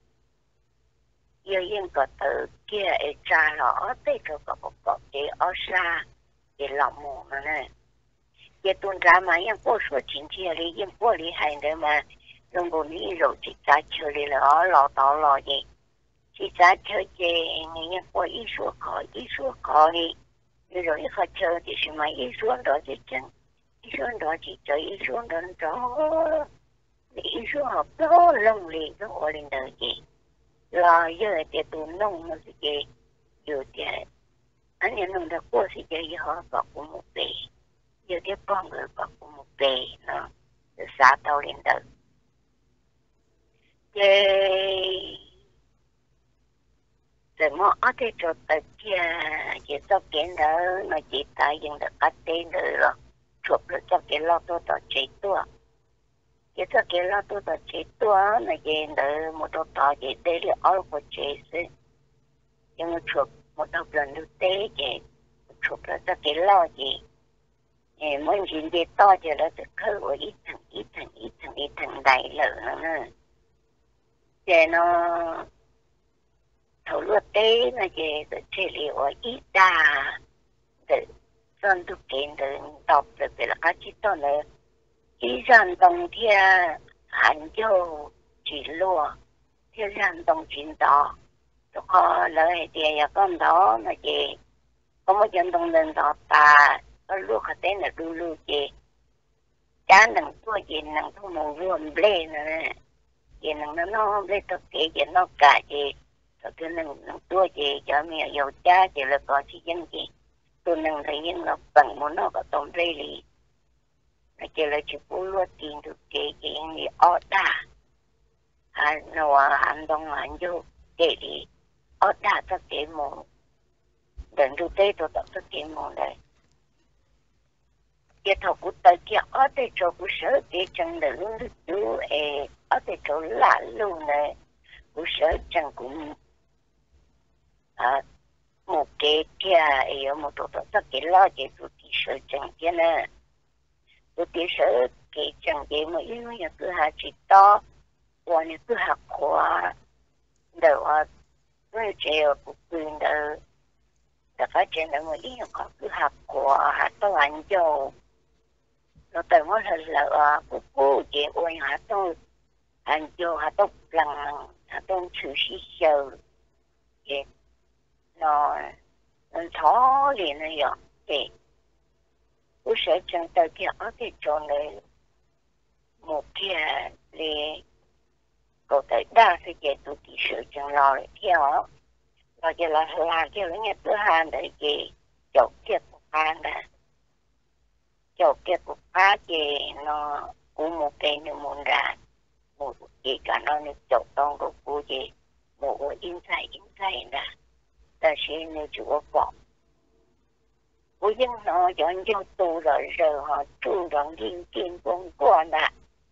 Speaker 1: giờ yên có từ kia ấy trả rõ tới cho có có có để ở xa để làm mồ mà nè cái tuần ra mà yên có số chính trị là yên có lý hành đấy mà dùng bộ lý rồi chỉ trả chơi đi là ở lò tỏ lò gì chỉ trả chơi gì yên có ý số khó ý số khó đi rồi khó chơi thì mà ý số đó thì chân ý số đó chỉ chơi ý số đó đó ý số học đó lông liền nó ở lên đời gì là giờ thì tụi nông nó sẽ chơi giờ thì anh em nông đã qua sẽ chơi họ có cũng một bề giờ thì con người có cũng một bề nó để xã tàu lên đời chơi rồi mà ở đây cho tới kia chỉ cho kiến đó mà chỉ tại dùng được cắt tên rồi rồi chụp được cho cái lo tôi tao chế tua cái cho cái lo tôi tao chế tua là gì đó một đầu tao gì đấy là ở của chế sự nhưng mà chụp một đầu lần đầu tế gì chụp được cho cái lo gì muốn gì gì to thì là được khơi của ít thằng ít thằng ít thằng ít thằng đại lợ nữa thì nó thầu luật tế là gì được chế liệu ở ít đà được dân thực kiện được đọc được là các chị tôi là ý rằng đồng thiên hành châu chỉ lùa thiên rằng đồng chính đó cho có lời thì con đó là gì có một dân đồng lên đó ta có lúc có tên là đu lưu gì chá nâng tua gì nâng thu mù ruộng lê nè gì nâng nó nó lê thực kỹ gì nó cả gì rồi cái nâng nâng tua gì cho mẹ dầu cha chỉ là có chi dân gì tôi nâng thấy những nó bằng một nó có tôm lê lì là chỉ là chỉ phụ luôn tiền thực kỹ gì như ở đà à nó hành động hành vô để đi ở đà cho cái mù đến lúc đây tôi tập cho cái mù đây cái thầu của tôi kia ở đây chỗ của sở cái chân là luôn được chú ở đây chỗ lạ luôn này của sở chân cũng à một cái kia ở một tổ tổ tất cái lo cái tụi cái sở chân kia nè tụi cái sở cái chân cái mà yêu nhà cứ hạ chỉ to và nhà cứ học khóa đầu với treo của quyền đầu đã phát triển là một ý họ cứ học khóa hạ to anh châu nó tới mỗi lần là của cô chị ôi hạ tôi anh châu hạ tốt lần hạ tôi xử sĩ sờ vậy nó nó thó liền này vậy thì tôi sẽ chẳng tới kia ở cái chỗ này một kia thì có tới đa sẽ chạy tôi chỉ sự chẳng lo để theo rồi giờ là là kia nó nghe tôi hàng đấy chị chỗ kia của hàng đã chỗ kia của phá chị nó cũng một cái như muốn ra một chị cả nó nó chỗ tông của cô chị một in sai in sai nè ta sẽ nếu chủ bỏ cô dân nó chọn cho tù rồi rồi họ tu đoạn liên kim công qua nè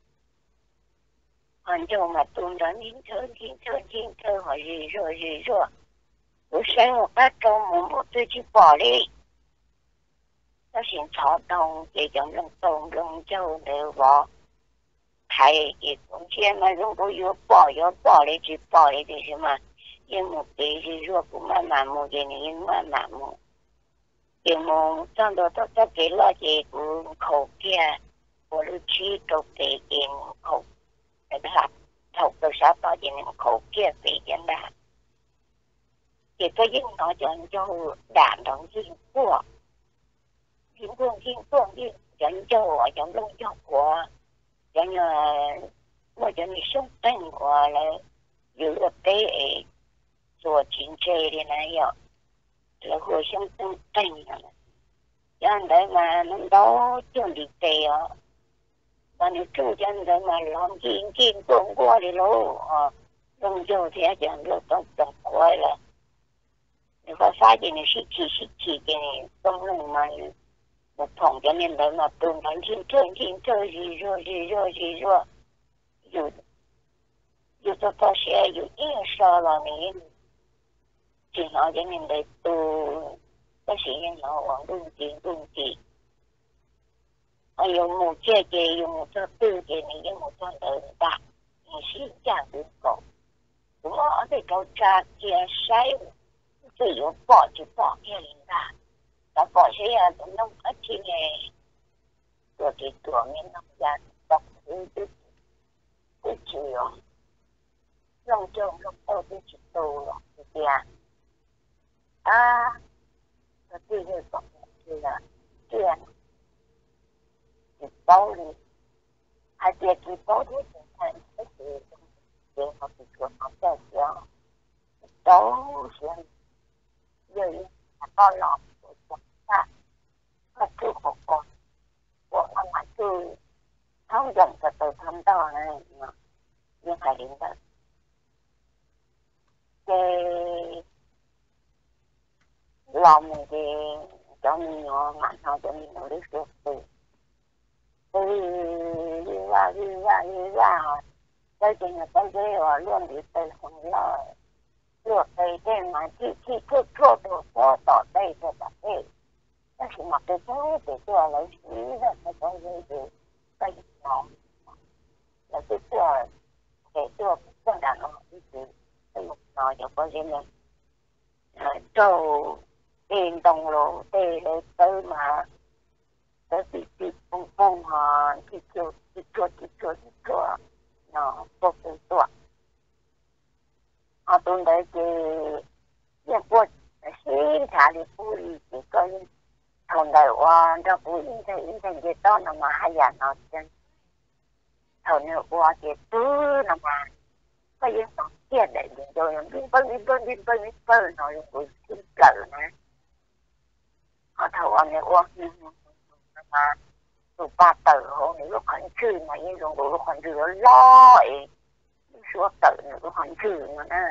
Speaker 1: còn cho mà tu đoạn liên thơ liên thơ liên thơ họ gì rồi gì rồi bữa sáng một bát cơm muốn một tôi chỉ bỏ đi nó xin thọ đồng chị chọn lông tồn lông châu đều bỏ thầy chị cũng chia mà không có vô bỏ vô bỏ đi chỉ bỏ đi thì mà nhưng một tí thì rồi cũng mà mà một gì này nhưng mà mà một thì một trong đó tôi tôi kể lo chị của khẩu kia của lưu trí cầu kể tiền khẩu để học học từ sáu to chị này khẩu kia về dân đạn thì tôi giúp nó cho cho đạn đóng riêng của thiên phương thiên phương đi dẫn cho ở trong đông cho của cho như mà cho như sống tên của là giữ được cái chùa chính trị thì này giờ là hồi sống tên tên cho anh đấy mà nó đó chuẩn bị tè và nếu chú chân đấy mà làm kiên kiên cũng qua đi lố đông cho thì chẳng được tổng tổng quay là nếu có sai thì nó xích chỉ xích chỉ cái này không lòng mà một phòng cho nên đấy mà tương đánh thiên chơi thiên chơi gì rồi gì rồi gì rồi dù dù cho ta sẽ dù yên sao là mình chỉ nói cho nên đấy tu ta sẽ nhân nó bằng đúng tiền đúng tiền ở dùng một chế chế dùng một cho tư chế này dùng một cho tự đạt thì xin chàng đúng cổ đúng ở đây câu trả kia sai tự yếu bỏ chứ bỏ kia lên ra đã bỏ sẽ là tụi nó ít chi nghề rồi thì tuổi nên nó ra đọc thứ thứ thứ chiều lòng trông lòng tao thứ chỉ tù rồi thì kìa à và tuy nhiên còn thì là tiền thì bao đi hai tiền thì bao đi thì thành cái gì thì họ thì thường họ cho cho đó xem giờ là to lọt của chúng ta là thứ của con của ông ngoại tư không dần từ từ thăm to này mà nhưng phải đến đó cái lòng thì cho mình nhỏ mạnh hơn cho mình nó biết được từ từ đi qua đi qua đi qua tới chừng là tới đây rồi luôn bị từ không lo được đây đây mà khi khi cứ thua được có tỏ đây cho cả đây nó chỉ mặc cái chỗ để cho lấy khí ra nó có gì thì cái nó là cái chỗ để cho con đàn ông đi thì cái một nó cho có gì này trâu tiền đồng lộ tê để tới mà tới bị bị bông bông họ thì chuột thì chuột thì chuột thì chuột nó vô cùng chuột họ tuần đấy thì nhà quật xin thả đi phu đi chỉ coi thằng đại hoa ra phu đi thì in thành cái to nó mà hay là nó chân thằng này hoa cái thứ nó mà có những thằng kia để đi rồi nó đi bơi đi bơi đi bơi đi bơi nó dùng cái xin cỡ này họ thầu anh này hoa mà tụi ba tử họ nếu lúc hắn chửi mà như dùng đồ lúc hắn chửi nó lo ấy số tử nữa lúc hắn chửi mà nè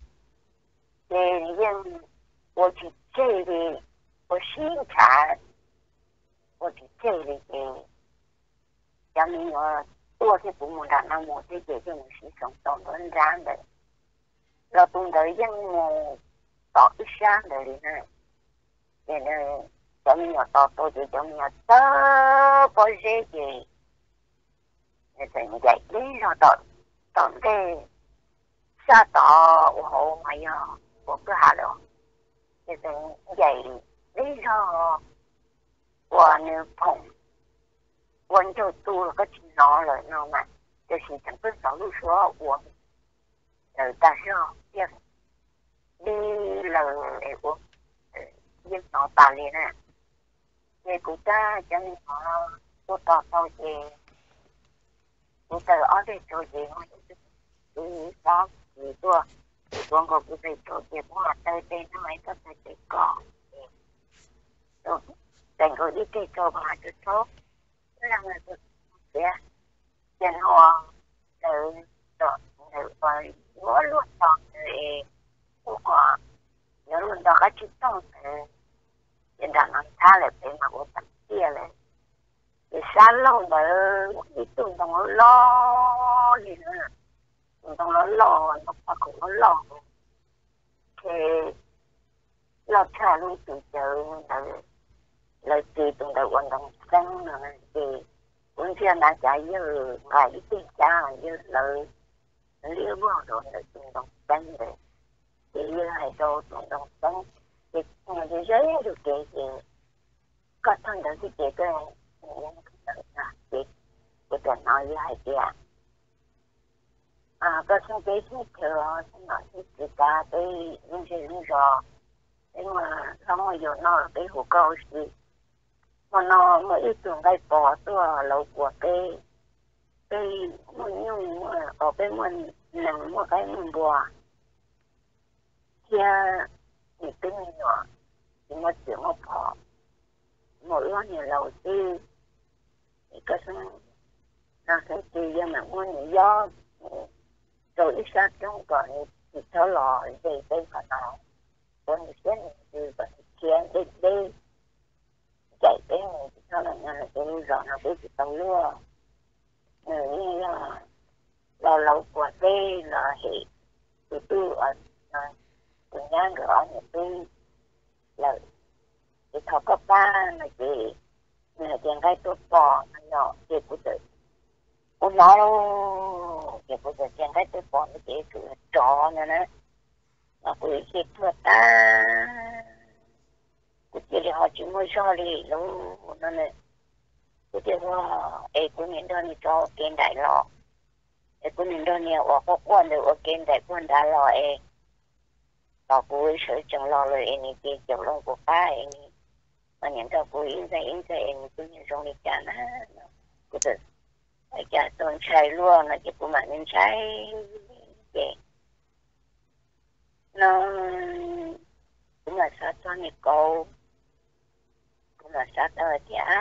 Speaker 1: thì nhưng 我去这里，我心产，我去这里的，讲明我多些父母让那我这姐姐我是从到文章的，老东的因我到一山的里呢，也呢，讲明我到多就讲明我到不这个，那怎么的？你说到到这下到我好嘛呀，我不好了。thì vậy lý do của nữ phụng quân cho tu là có chuyện nó rồi nó mà thì chỉ chẳng biết sáu lúc số của rồi ta sao biết đi lời để của biết nó ta liền nè thì của ta chẳng có tôi tỏ tao gì tôi tao ở đây cho gì mà tôi nghĩ sao gì tôi con có cái gì cho việc mà tới đây nó mới có thể để có rồi thành rồi đi chơi cho bà cho tốt nó là người được kia dân hoa từ rồi từ rồi múa luôn chọn thì của quả nhớ luôn đó cái chữ tông từ dân đàn nó tha lại để mà của tặng kia này thì xa lâu mà đi tuần đồng nó lo gì nữa tuần đồng nó lo nó cũng nó lo thì lo trả luôn từ từ lời từ từng đầu vận động xanh là thì quân thiên đã chạy như ngày ít tiền cha như lời liêu vào rồi là từng đồng xanh rồi thì như này đâu từng đồng xanh thì người thế giới được kể thì có thân được cái kể cái những cái là thì cái chuyện nói với hai kia à có xong cái thứ thừa xong nói với người ta cái những cái lý do nhưng mà không bao giờ nói cái hồ câu gì mà nó mới ít tưởng cái bỏ tua lâu của cái cái mình nhung ở bên mình nằm một cái mình bùa kia thì cái mình nhỏ thì một chuyện một họ mỗi lần nhiều lâu tư thì cái xong nó sẽ tùy ra mà muốn lý do rồi ít sát trong còn thì thở lò về bên phải nào còn thì xét thì còn kia đi đi chạy cái này thì sao là nhà là cái rõ nó biết thì tao lúa nếu như là là lâu của đây là hệ từ từ ở từ nhà rõ như tôi là cái thọ cấp ba là cái là chuyện cái tôi bỏ nhỏ cái của tôi cũng nói cái của tôi chuyện cái tôi bỏ cái cái trò nữa nè mà cái cái thua ta cái cái họ chỉ mới cho đi luôn nó này cái cái hoa ấy của mình đó thì cho tiền đại lọ ấy của mình đó nhiều ở có quan được ở tiền đại quan đại lọ ấy và cô sự chẳng lo lời em thì chẳng lo của ba em mà những cái cô in ra in ra em cứ như trong đi chán á cô tự phải trả toàn xài luôn là chỉ của bạn nên xài vậy nó cũng là sát cho người cô cũng là sát ở nhà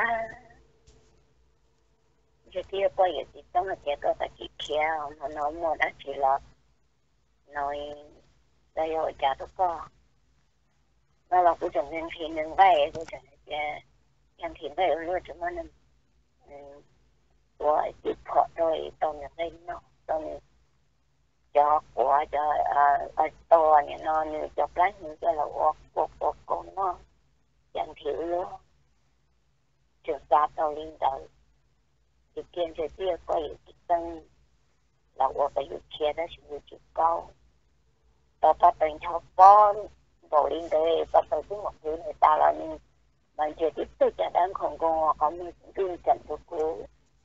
Speaker 1: giờ thì qua giờ thì trong là trẻ tôi ta chỉ kia mà nó mua đã chỉ là nói đây rồi trả tôi có nó là cũng chẳng nên thì nên vậy cũng chẳng nên chẳng thì vậy luôn chúng nó nên của tiếp họ rồi tao nhận đây nó tao cho của cho ở to này nó như cho cái như cho là của của của con nó chẳng thiếu luôn trường xa tao lên đời thì kiên thì kia có những tân là của cái việc kia đó chỉ được chịu cao tao ta tình cho con rồi lên đây ta tới cái một thứ người ta là nhưng mà chưa tiếp tục cho đang không có có một cái trận của cô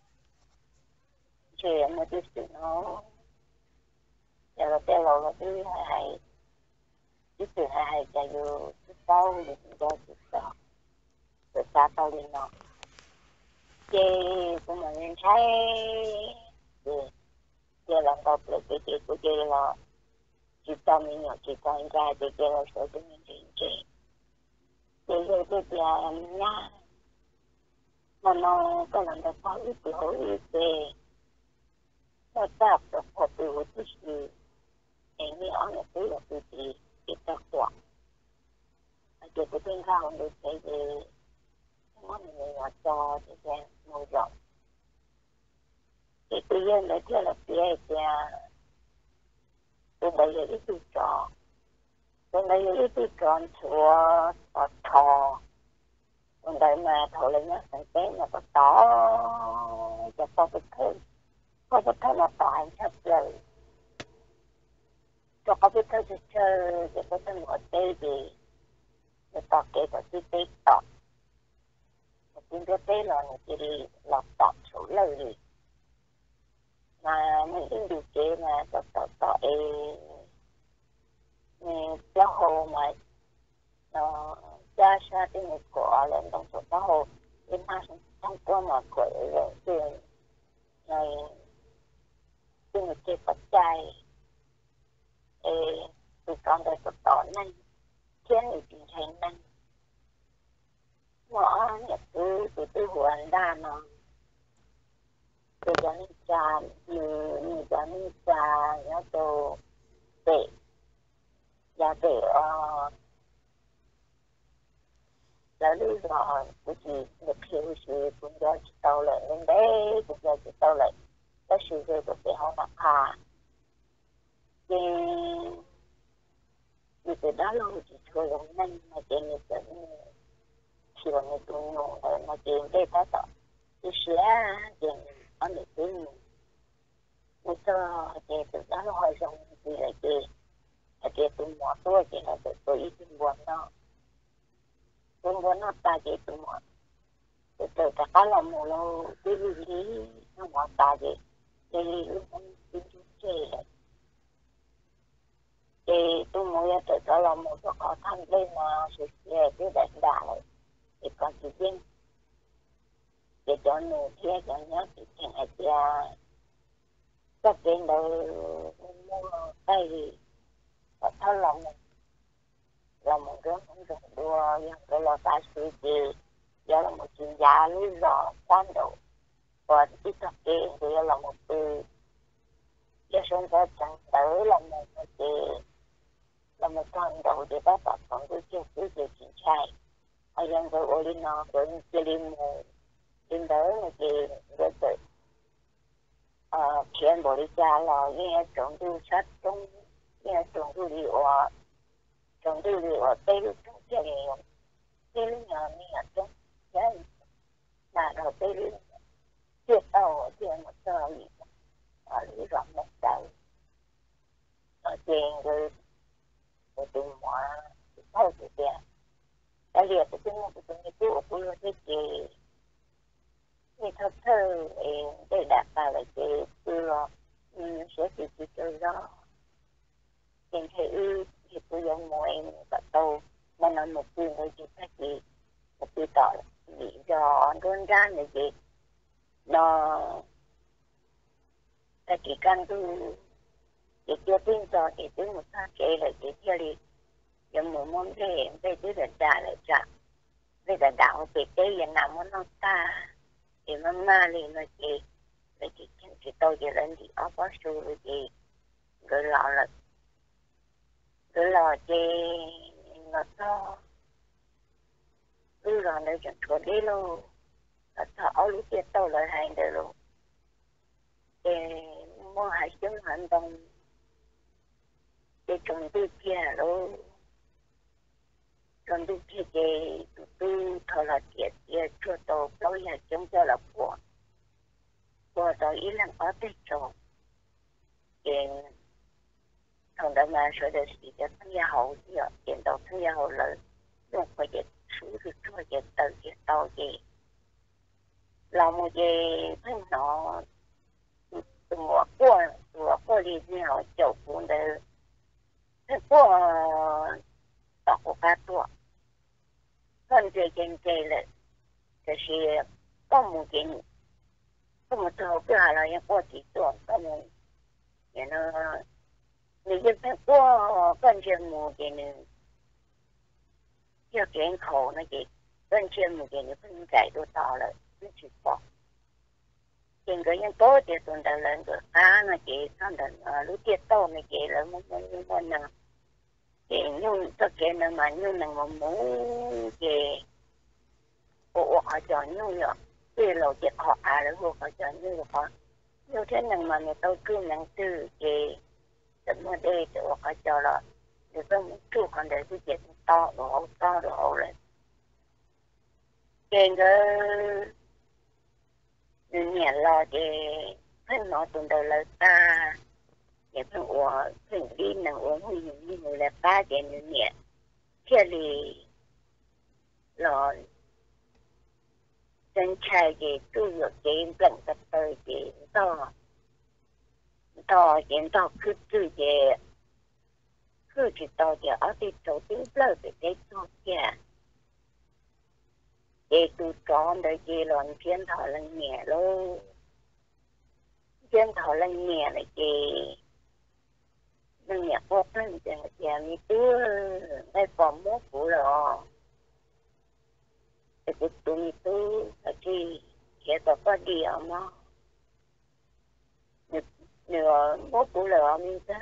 Speaker 1: chỉ một cái sự nó giờ là theo là là cái hay cái sự hay hay cho dù cái sau thì chúng ta sẽ có rồi xa tao lên nó chứ cũng mà nên thấy thì giờ làm tập được cái chuyện của chị là chị tao mình nhỏ chị con ra thì chị là sợ cho mình chuyện chị thì rồi tôi là nha mà nó có làm được có ít thì hối ít thì nó tập được một từ chút gì em nghĩ ở là thứ là từ gì chị ta quả chị có tên ra không được cái gì món này là cho thì sẽ mua rộng thì tự nhiên để theo là phía thì tôi bây giờ ít tôi cho tôi bây giờ ít tôi chọn chùa ở thò còn đây mà thọ lên nó thành tế là có tỏ cho có cái thứ có cái thứ là tỏ hành sắp lời cho có cái thứ chơi cho có cái một tế gì người ta kể có cái tế tỏ một cái tế là một cái là tỏ số lời gì mà mình in điều chế mà tỏ tỏ tỏ ê giáo hồ mà nó cha sa cái một quả lên trong số giáo hồ đến hai trong qua mà quậy rồi tiền này cái một cái vật chai ê thì con đây có tỏ này khiến người tình thành năng ngõ nhật tư từ tư hoàn đa mà từ cho nên cha như như cho nên cha nó đồ để và để là lý do của chị được hiểu sự cũng do chị tao lại nên đấy cũng do chị tao lại có sự về của cái họ mặc hà thì vì từ đó lâu chị thôi cũng nhanh mà chị người ta khi mà người tôi ngủ ở mà chị đây ta tỏ chị sẽ chị ở được cái người ta chị từ đó nó hơi xong chị lại chị chị tôi mỏ tôi chị là tôi ít buồn đó tôi muốn nó ta chỉ tụi mọi từ từ ta có lòng một lâu cái gì lý nó mọi ta gì thì lúc đó tôi chú chê lại thì tôi muốn tự có lòng một cho có thân đây mà sự chê cái đánh đả lại thì còn chỉ riêng để cho nụ kia cho nhớ thì thành ở nhà các bên đầu mua tay thì có thao lòng là một đứa không được đua nhưng cái lo ta suy gì đó là một chuyên gia lý do quan độ và ít thật kia thì là một từ cho sinh ra chẳng tới là một cái là một con đầu để bắt bắt con cái chuyện cái chuyện chính trai ở dân cái ô đi nó cái cái đi mù đi tới là cái cái cái ờ chuyện bộ đi cha là nghe trong tu sách trong nghe trong tu đi ở trong tu đi ở tây lúc trong cái này tây lúc nhà mình ở trong cái là đầu tây lúc chuyện tàu chuyện một tờ gì ở lý rõ một đầu ở trên cái cái tình hóa thôi thì kìa cái liệt cái tiếng của tôi cái của tôi cái gì thì thật thơ để đạt vào lại cái tôi lo sẽ chỉ chỉ chơi đó trên thế ư thì tôi giống mọi em và tôi mà nói một chuyện với chị các chị một chị tỏ lý do đơn giản là gì nó ta chỉ cần tôi chỉ chưa tin cho thì tôi một tháng kể lại cái kia đi giống một món rể về tôi đã trả lại trả về đã đạo về cái gì nào muốn nó ta thì mà mà liền là chị là chị chị tôi chỉ lên thì áo bó su với chị rồi lọ là rồi lọ chị nó to rồi lọ này chẳng có đi luôn nó thở lúc kia tôi lại hành được luôn thì mua hai chứng hành động thì trồng đi kia luôn trồng đi kia thì tôi thở là tiệt tiệt cho tôi tôi là chúng cho là của của tôi ý là có tích rồi thì thằng đã mà sửa được gì cho thằng gia hậu thì ở tiền đầu thằng gia hậu lớn lúc phải dịch xuống thì thôi dịch từ dịch tàu gì lòng một gì thấy nó ngõ qua ngõ qua đi nào chậu cũng được thế qua đọc của các tuổi hơn về trên cây là cái gì có một cái có một thầu cái là nó có chỉ tuổi có một cái nó người dân phải qua bên trên một cái này cho cái khẩu nó chỉ bên trên một cái nó phân giải đồ to là nó chỉ có trên cái nhân tố thì tuần đầu lên được cá nó chỉ xong rồi lúc tiết to nó chỉ là một một một nào thì nhưng tất cả nó mà như là một mũ về của họ cho như vậy thì là việc họ à là họ cho như vậy họ như thế nào mà người tôi cứ năng tư thì tận mà đây thì họ cho là để tôi muốn chú còn để cái chuyện to đồ to đồ lên trên cái nhà lo thì thân nó tuần đầu là ta để phân ủa phân đi năng ủa huy như người là ta để người nhẹ kia thì lo chân trai thì tôi được chuyện gần tập tới chuyện to to chuyện to cứ cứ về cứ chỉ to thì ở đây chỗ tiếng lớn thì cái to kia để tôi chọn để chị làm chuyên thọ lần nhẹ luôn chuyên thọ lần nhẹ là chị lần nhẹ vô thân thì nhà mi tứ ngay phòng mốt của lò thì tôi mi tứ là chị sẽ có có đi ở mà nửa mốt của lò mi tứ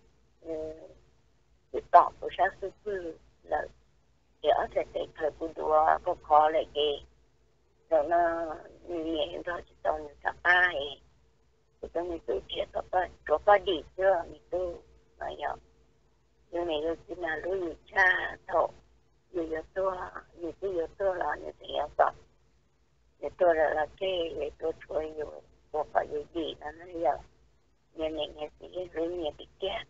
Speaker 1: cái tọt của sát sư sư là thì ở đây thì thời của đùa có khó lại cái rồi nó nhẹ thôi chỉ toàn cả ba ấy thì tôi mới tôi chết có ba có ba đi chưa mình tôi mà nhở nhưng mà tôi chỉ là lưu ý cha thổ như giờ tôi như cái giờ tôi là như thế nào vậy thì tôi là là cái để tôi chơi nhiều có phải gì gì là nó giờ như này nghe thì lưu nhẹ bị chết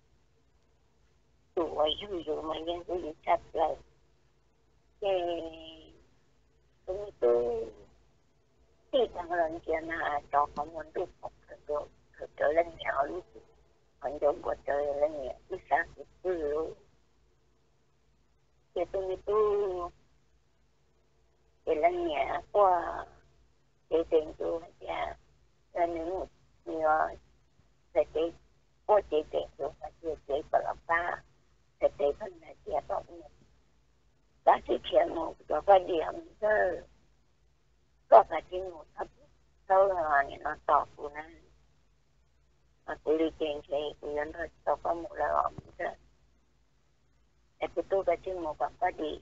Speaker 1: tuổi ví dụ mà nhân tôi bị chặt lại cái tôi tôi khi thằng lần kia là cho không muốn được một cái đồ cái trở lên nhỏ lúc còn giống của trời lên nhỏ ít sáng thì tôi luôn thì tôi tôi thì lên nhà qua chị tiền chú dạ là những nhiều thì chị có chị tiền chú và chị chị có lọc ba thì chị phân là chị bỗng đã chị chuyện một cho cái điểm thơ có phải chị một thấp sâu là nó tỏ của nó mà tôi đi tiền thì tôi nhận ra tôi có một lời ổn rồi để tôi cái chị một bậc có đi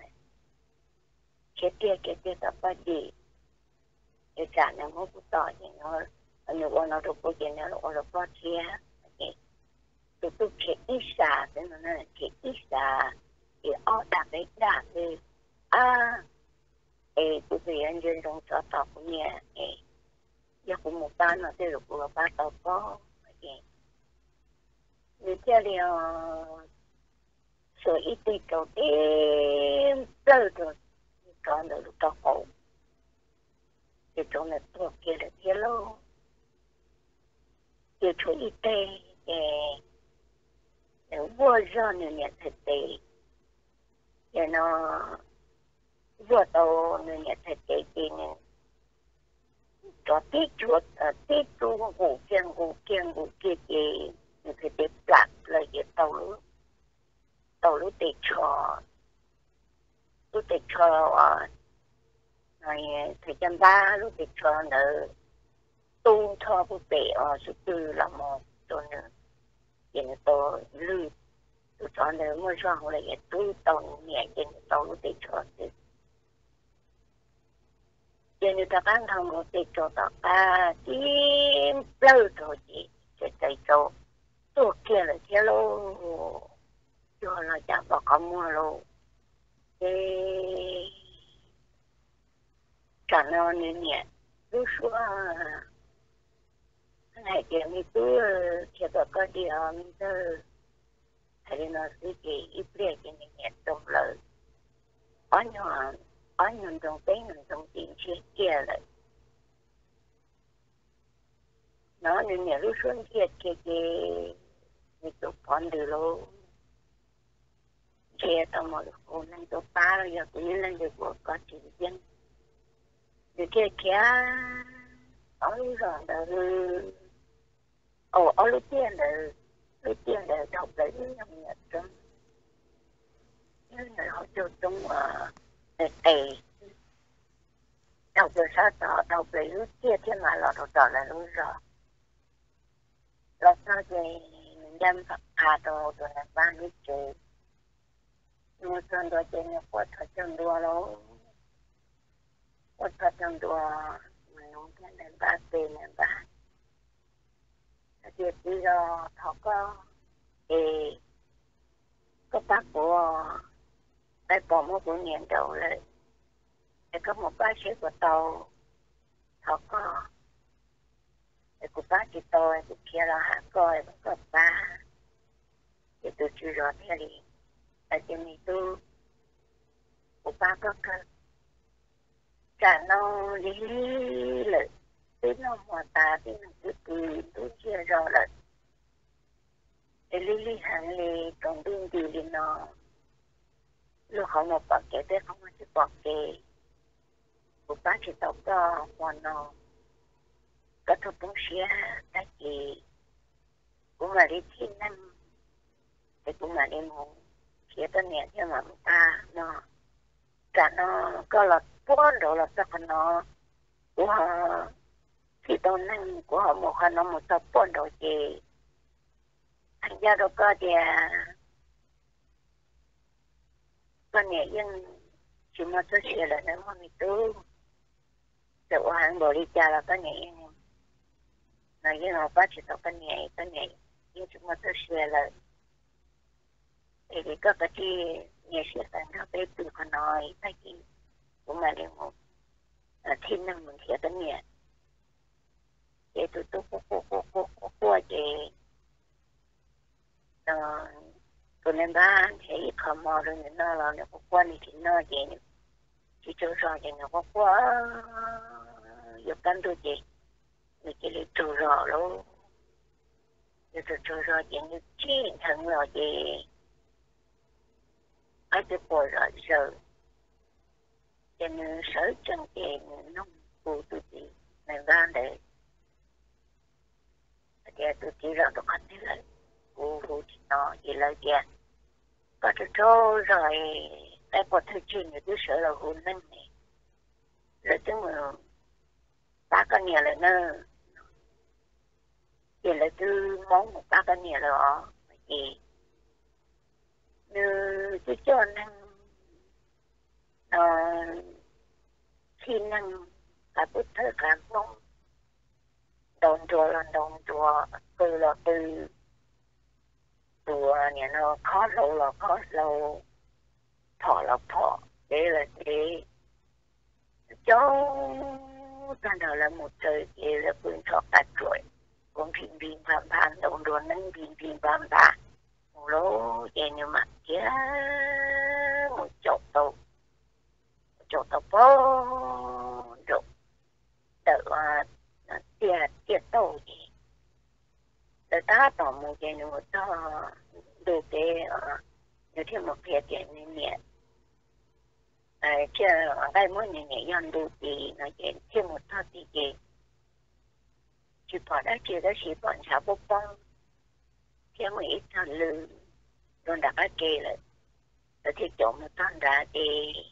Speaker 1: cái kia cái kia tập ba đi cái trả nó không có tỏ thì nó nó có nó được có chuyện nó có được có chia tụi tôi cái ít xa thế nó là cái ít xa thì ở đặc biệt đặc biệt à ê tụi tôi anh dân trong cho tao cũng nhẹ ê giờ cũng một班nó sẽ được của ba tao có như thế thì sở y tế đầu tiên tới rồi còn được tao khổ thì chỗ này tôi kia là kia lâu thì chỗ y tế để để vô ra nữa nhận thực tế để nó vô tàu nữa nhận thực tế thì cho tí chuột tí tu ngủ kiêng ngủ kiêng ngủ kia thì thực tế plạt là cái tàu lũ tàu lũ tệ cho lũ tệ cho rồi thời gian ba lũ tệ cho nữa tu cho bố bể ở số tư là một tôi nữa thì nó tôi lưu tôi cho nữa mới cho họ lại tôi tàu nhẹ trên tàu lũ tệ cho thì cho nên ta bán thằng một tệ cho ta ta tím lâu rồi chị sẽ chạy cho tôi kia là kia lô cho nó chẳng có có mua lô thế cả nó nên nhẹ lúc xưa này kia mình cứ kia có có đi ở mình cứ thấy nó sẽ chỉ ít bề cái mình nhẹ trong lời ở nhỏ ở nhỏ trong tế nó trong tiền chia kia lại nó nên nhẹ lúc xuân kia kia kia mình tụt con đi lô kia tao mà cô nên tụt ba rồi giờ cũng lên được một con chỉ dân được kia kia ở lúc rồi đó ồ ở lúc tiền là lúc tiền là đọc lấy nhầm nhật trong như là họ cho chúng mà để tề đọc được sao tỏ đọc lấy lúc kia thiên mà lọ đọc tỏ là lúc rồi lúc sao thì dân Phật thà đồ rồi là ba mươi triệu nhưng mà sơn đồ trên là quất thật chân đua lỗ quất thật chân đua mà nó thiên đến ba tiền đến ba việc đi ra họ có thì có bác của cái bỏ một của nhận đầu lại thì có một bác sĩ của tàu họ có thì của bác sĩ tôi của kia là hạ coi và có ba thì tôi chưa rõ thế đi tại vì mình tôi của ba có cơ cả nó lý lý lợi đến nó hòa ta đến nó cứ cười tôi chia rõ lại thì lý lý hẳn lý còn đương đi đi nó lúc họ một bậc kế tế không có chữ bậc kế của bác chỉ tộc đó hoàn nó có thuộc bóng xía tại vì cũng là đi thi năm thì cũng là đi ngủ kia tên nhẹ cho mà ta nó cả nó có là bốn độ là tất cả nó của họ thì tôi năng của họ một họ nó một tập bốn độ gì anh gia đâu có thì con nhẹ nhưng chỉ mà tôi xìa là nó mà mình tu tự hàng bộ đi cha là con nhẹ là như họ bắt chỉ tao con nhẹ con nhẹ nhưng chỉ mà tôi xìa là thì có cái gì nhẹ xìa thành nó bé từ con nói tại vì cũng là điều một thiên năng mình xìa con nhẹ để tụi tôi cô cô cô cô cô cô chị ờ tụi nên ba thấy không mò rồi nó là nó có quan thì nó gì chỉ cho rõ thì nó có quá dục căn tôi chị mình chỉ lấy trù rõ luôn để tụi trù rõ chị như chi thằng rồi chị ở cái bồi rõ sợ cho nên sở chân chị nó cô tụi chị này ra để để tụi chị là được hết thế lại cô cô chị nó chị lời kia có thứ chỗ rồi cái bộ thư chuyện thì cứ sợ là hôn nhân này rồi chứ mà ba con nhà là nó thì là cứ món một ba con nhà là họ gì như cứ cho năng khi năng cả bút thơ cả mong đồn chùa là đồn chùa từ là từ chùa nhà nó khó lâu là khó lâu thọ là thọ để là để cho ta nào là một trời kia là phương thọ cả chuỗi cũng phim phim phàm phàm đồn đồn nâng phim phim phàm phàm một lố vậy nhưng mà kia một chậu tàu một chậu tàu bó rồi tự tiệt tiệt tàu gì tự ta tỏ một cái nữa ta đồ cái như thế một cái tiền này nhẹ chứ ở đây mỗi ngày nhẹ nhàng đồ gì nói chuyện thêm một thao gì gì chỉ bỏ đó chỉ đó chỉ bọn cháu bốc bông cái mà ít thằng lư rồi đặt cái kê lại rồi thì chỗ một con ra thì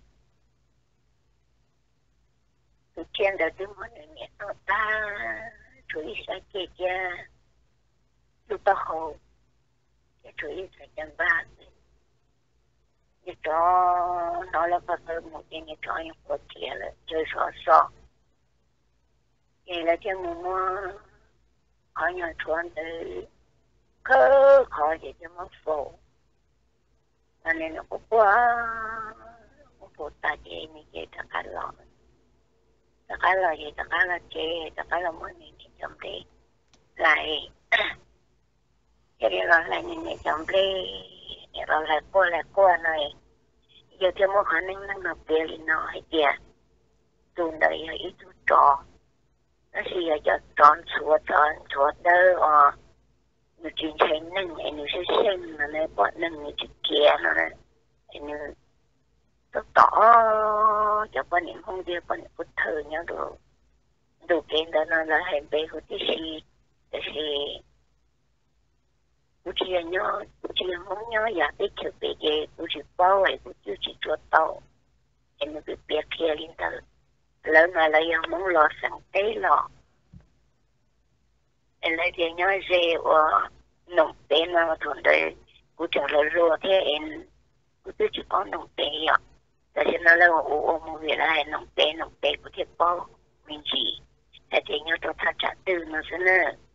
Speaker 1: từ trên đó tới mỗi ngày nhẹ nó ta chú ý sẽ kê kia lúc ta hồ cái chú ý sẽ chân ba như cho nó là có tới một cái như cho những cuộc kia là chơi xó xó vậy là cho mình mua ở nhà chuan từ khớ khó gì cho mất phổ cho nên nó cũng quá cũng phụ ta chế như vậy ta cá lò ta cá lò gì ta cá lò chế ta cá lò mỗi ngày chồng đi lại cho nên là lại nhìn ngày chồng đi rồi lại qua lại qua này giờ cho một khả năng năng nộp tiền thì nó hay kìa tuần đấy là ít chút trò nó chỉ là cho tròn chuột tròn chuột đỡ ờ nó chuyển thành năng này nó sẽ xem mà nó bọn năng nó chụp kia nó này nó nó tỏ cho bọn những không biết bọn những phút thơ nhau đồ đồ kiện đó nó là hành bê của tí xì tí xì cũng chỉ là nhớ cũng chỉ là mong nhớ giả biết kiểu bị gì cũng chỉ bao ấy cũng chỉ chỉ chuột tàu em nó bị biết kia lên tờ lớn mà là yêu mong lo sang tế lọ em lấy tiền nhớ gì và nông tế nó thuần đời cũng chẳng là rùa thế em cũng chỉ có nông tế ạ tại vì nó là ủ ủ một việc là nông tế nông tế của thiệt bao mình chỉ tại vì nhớ tôi thật trả từ nó sẽ nè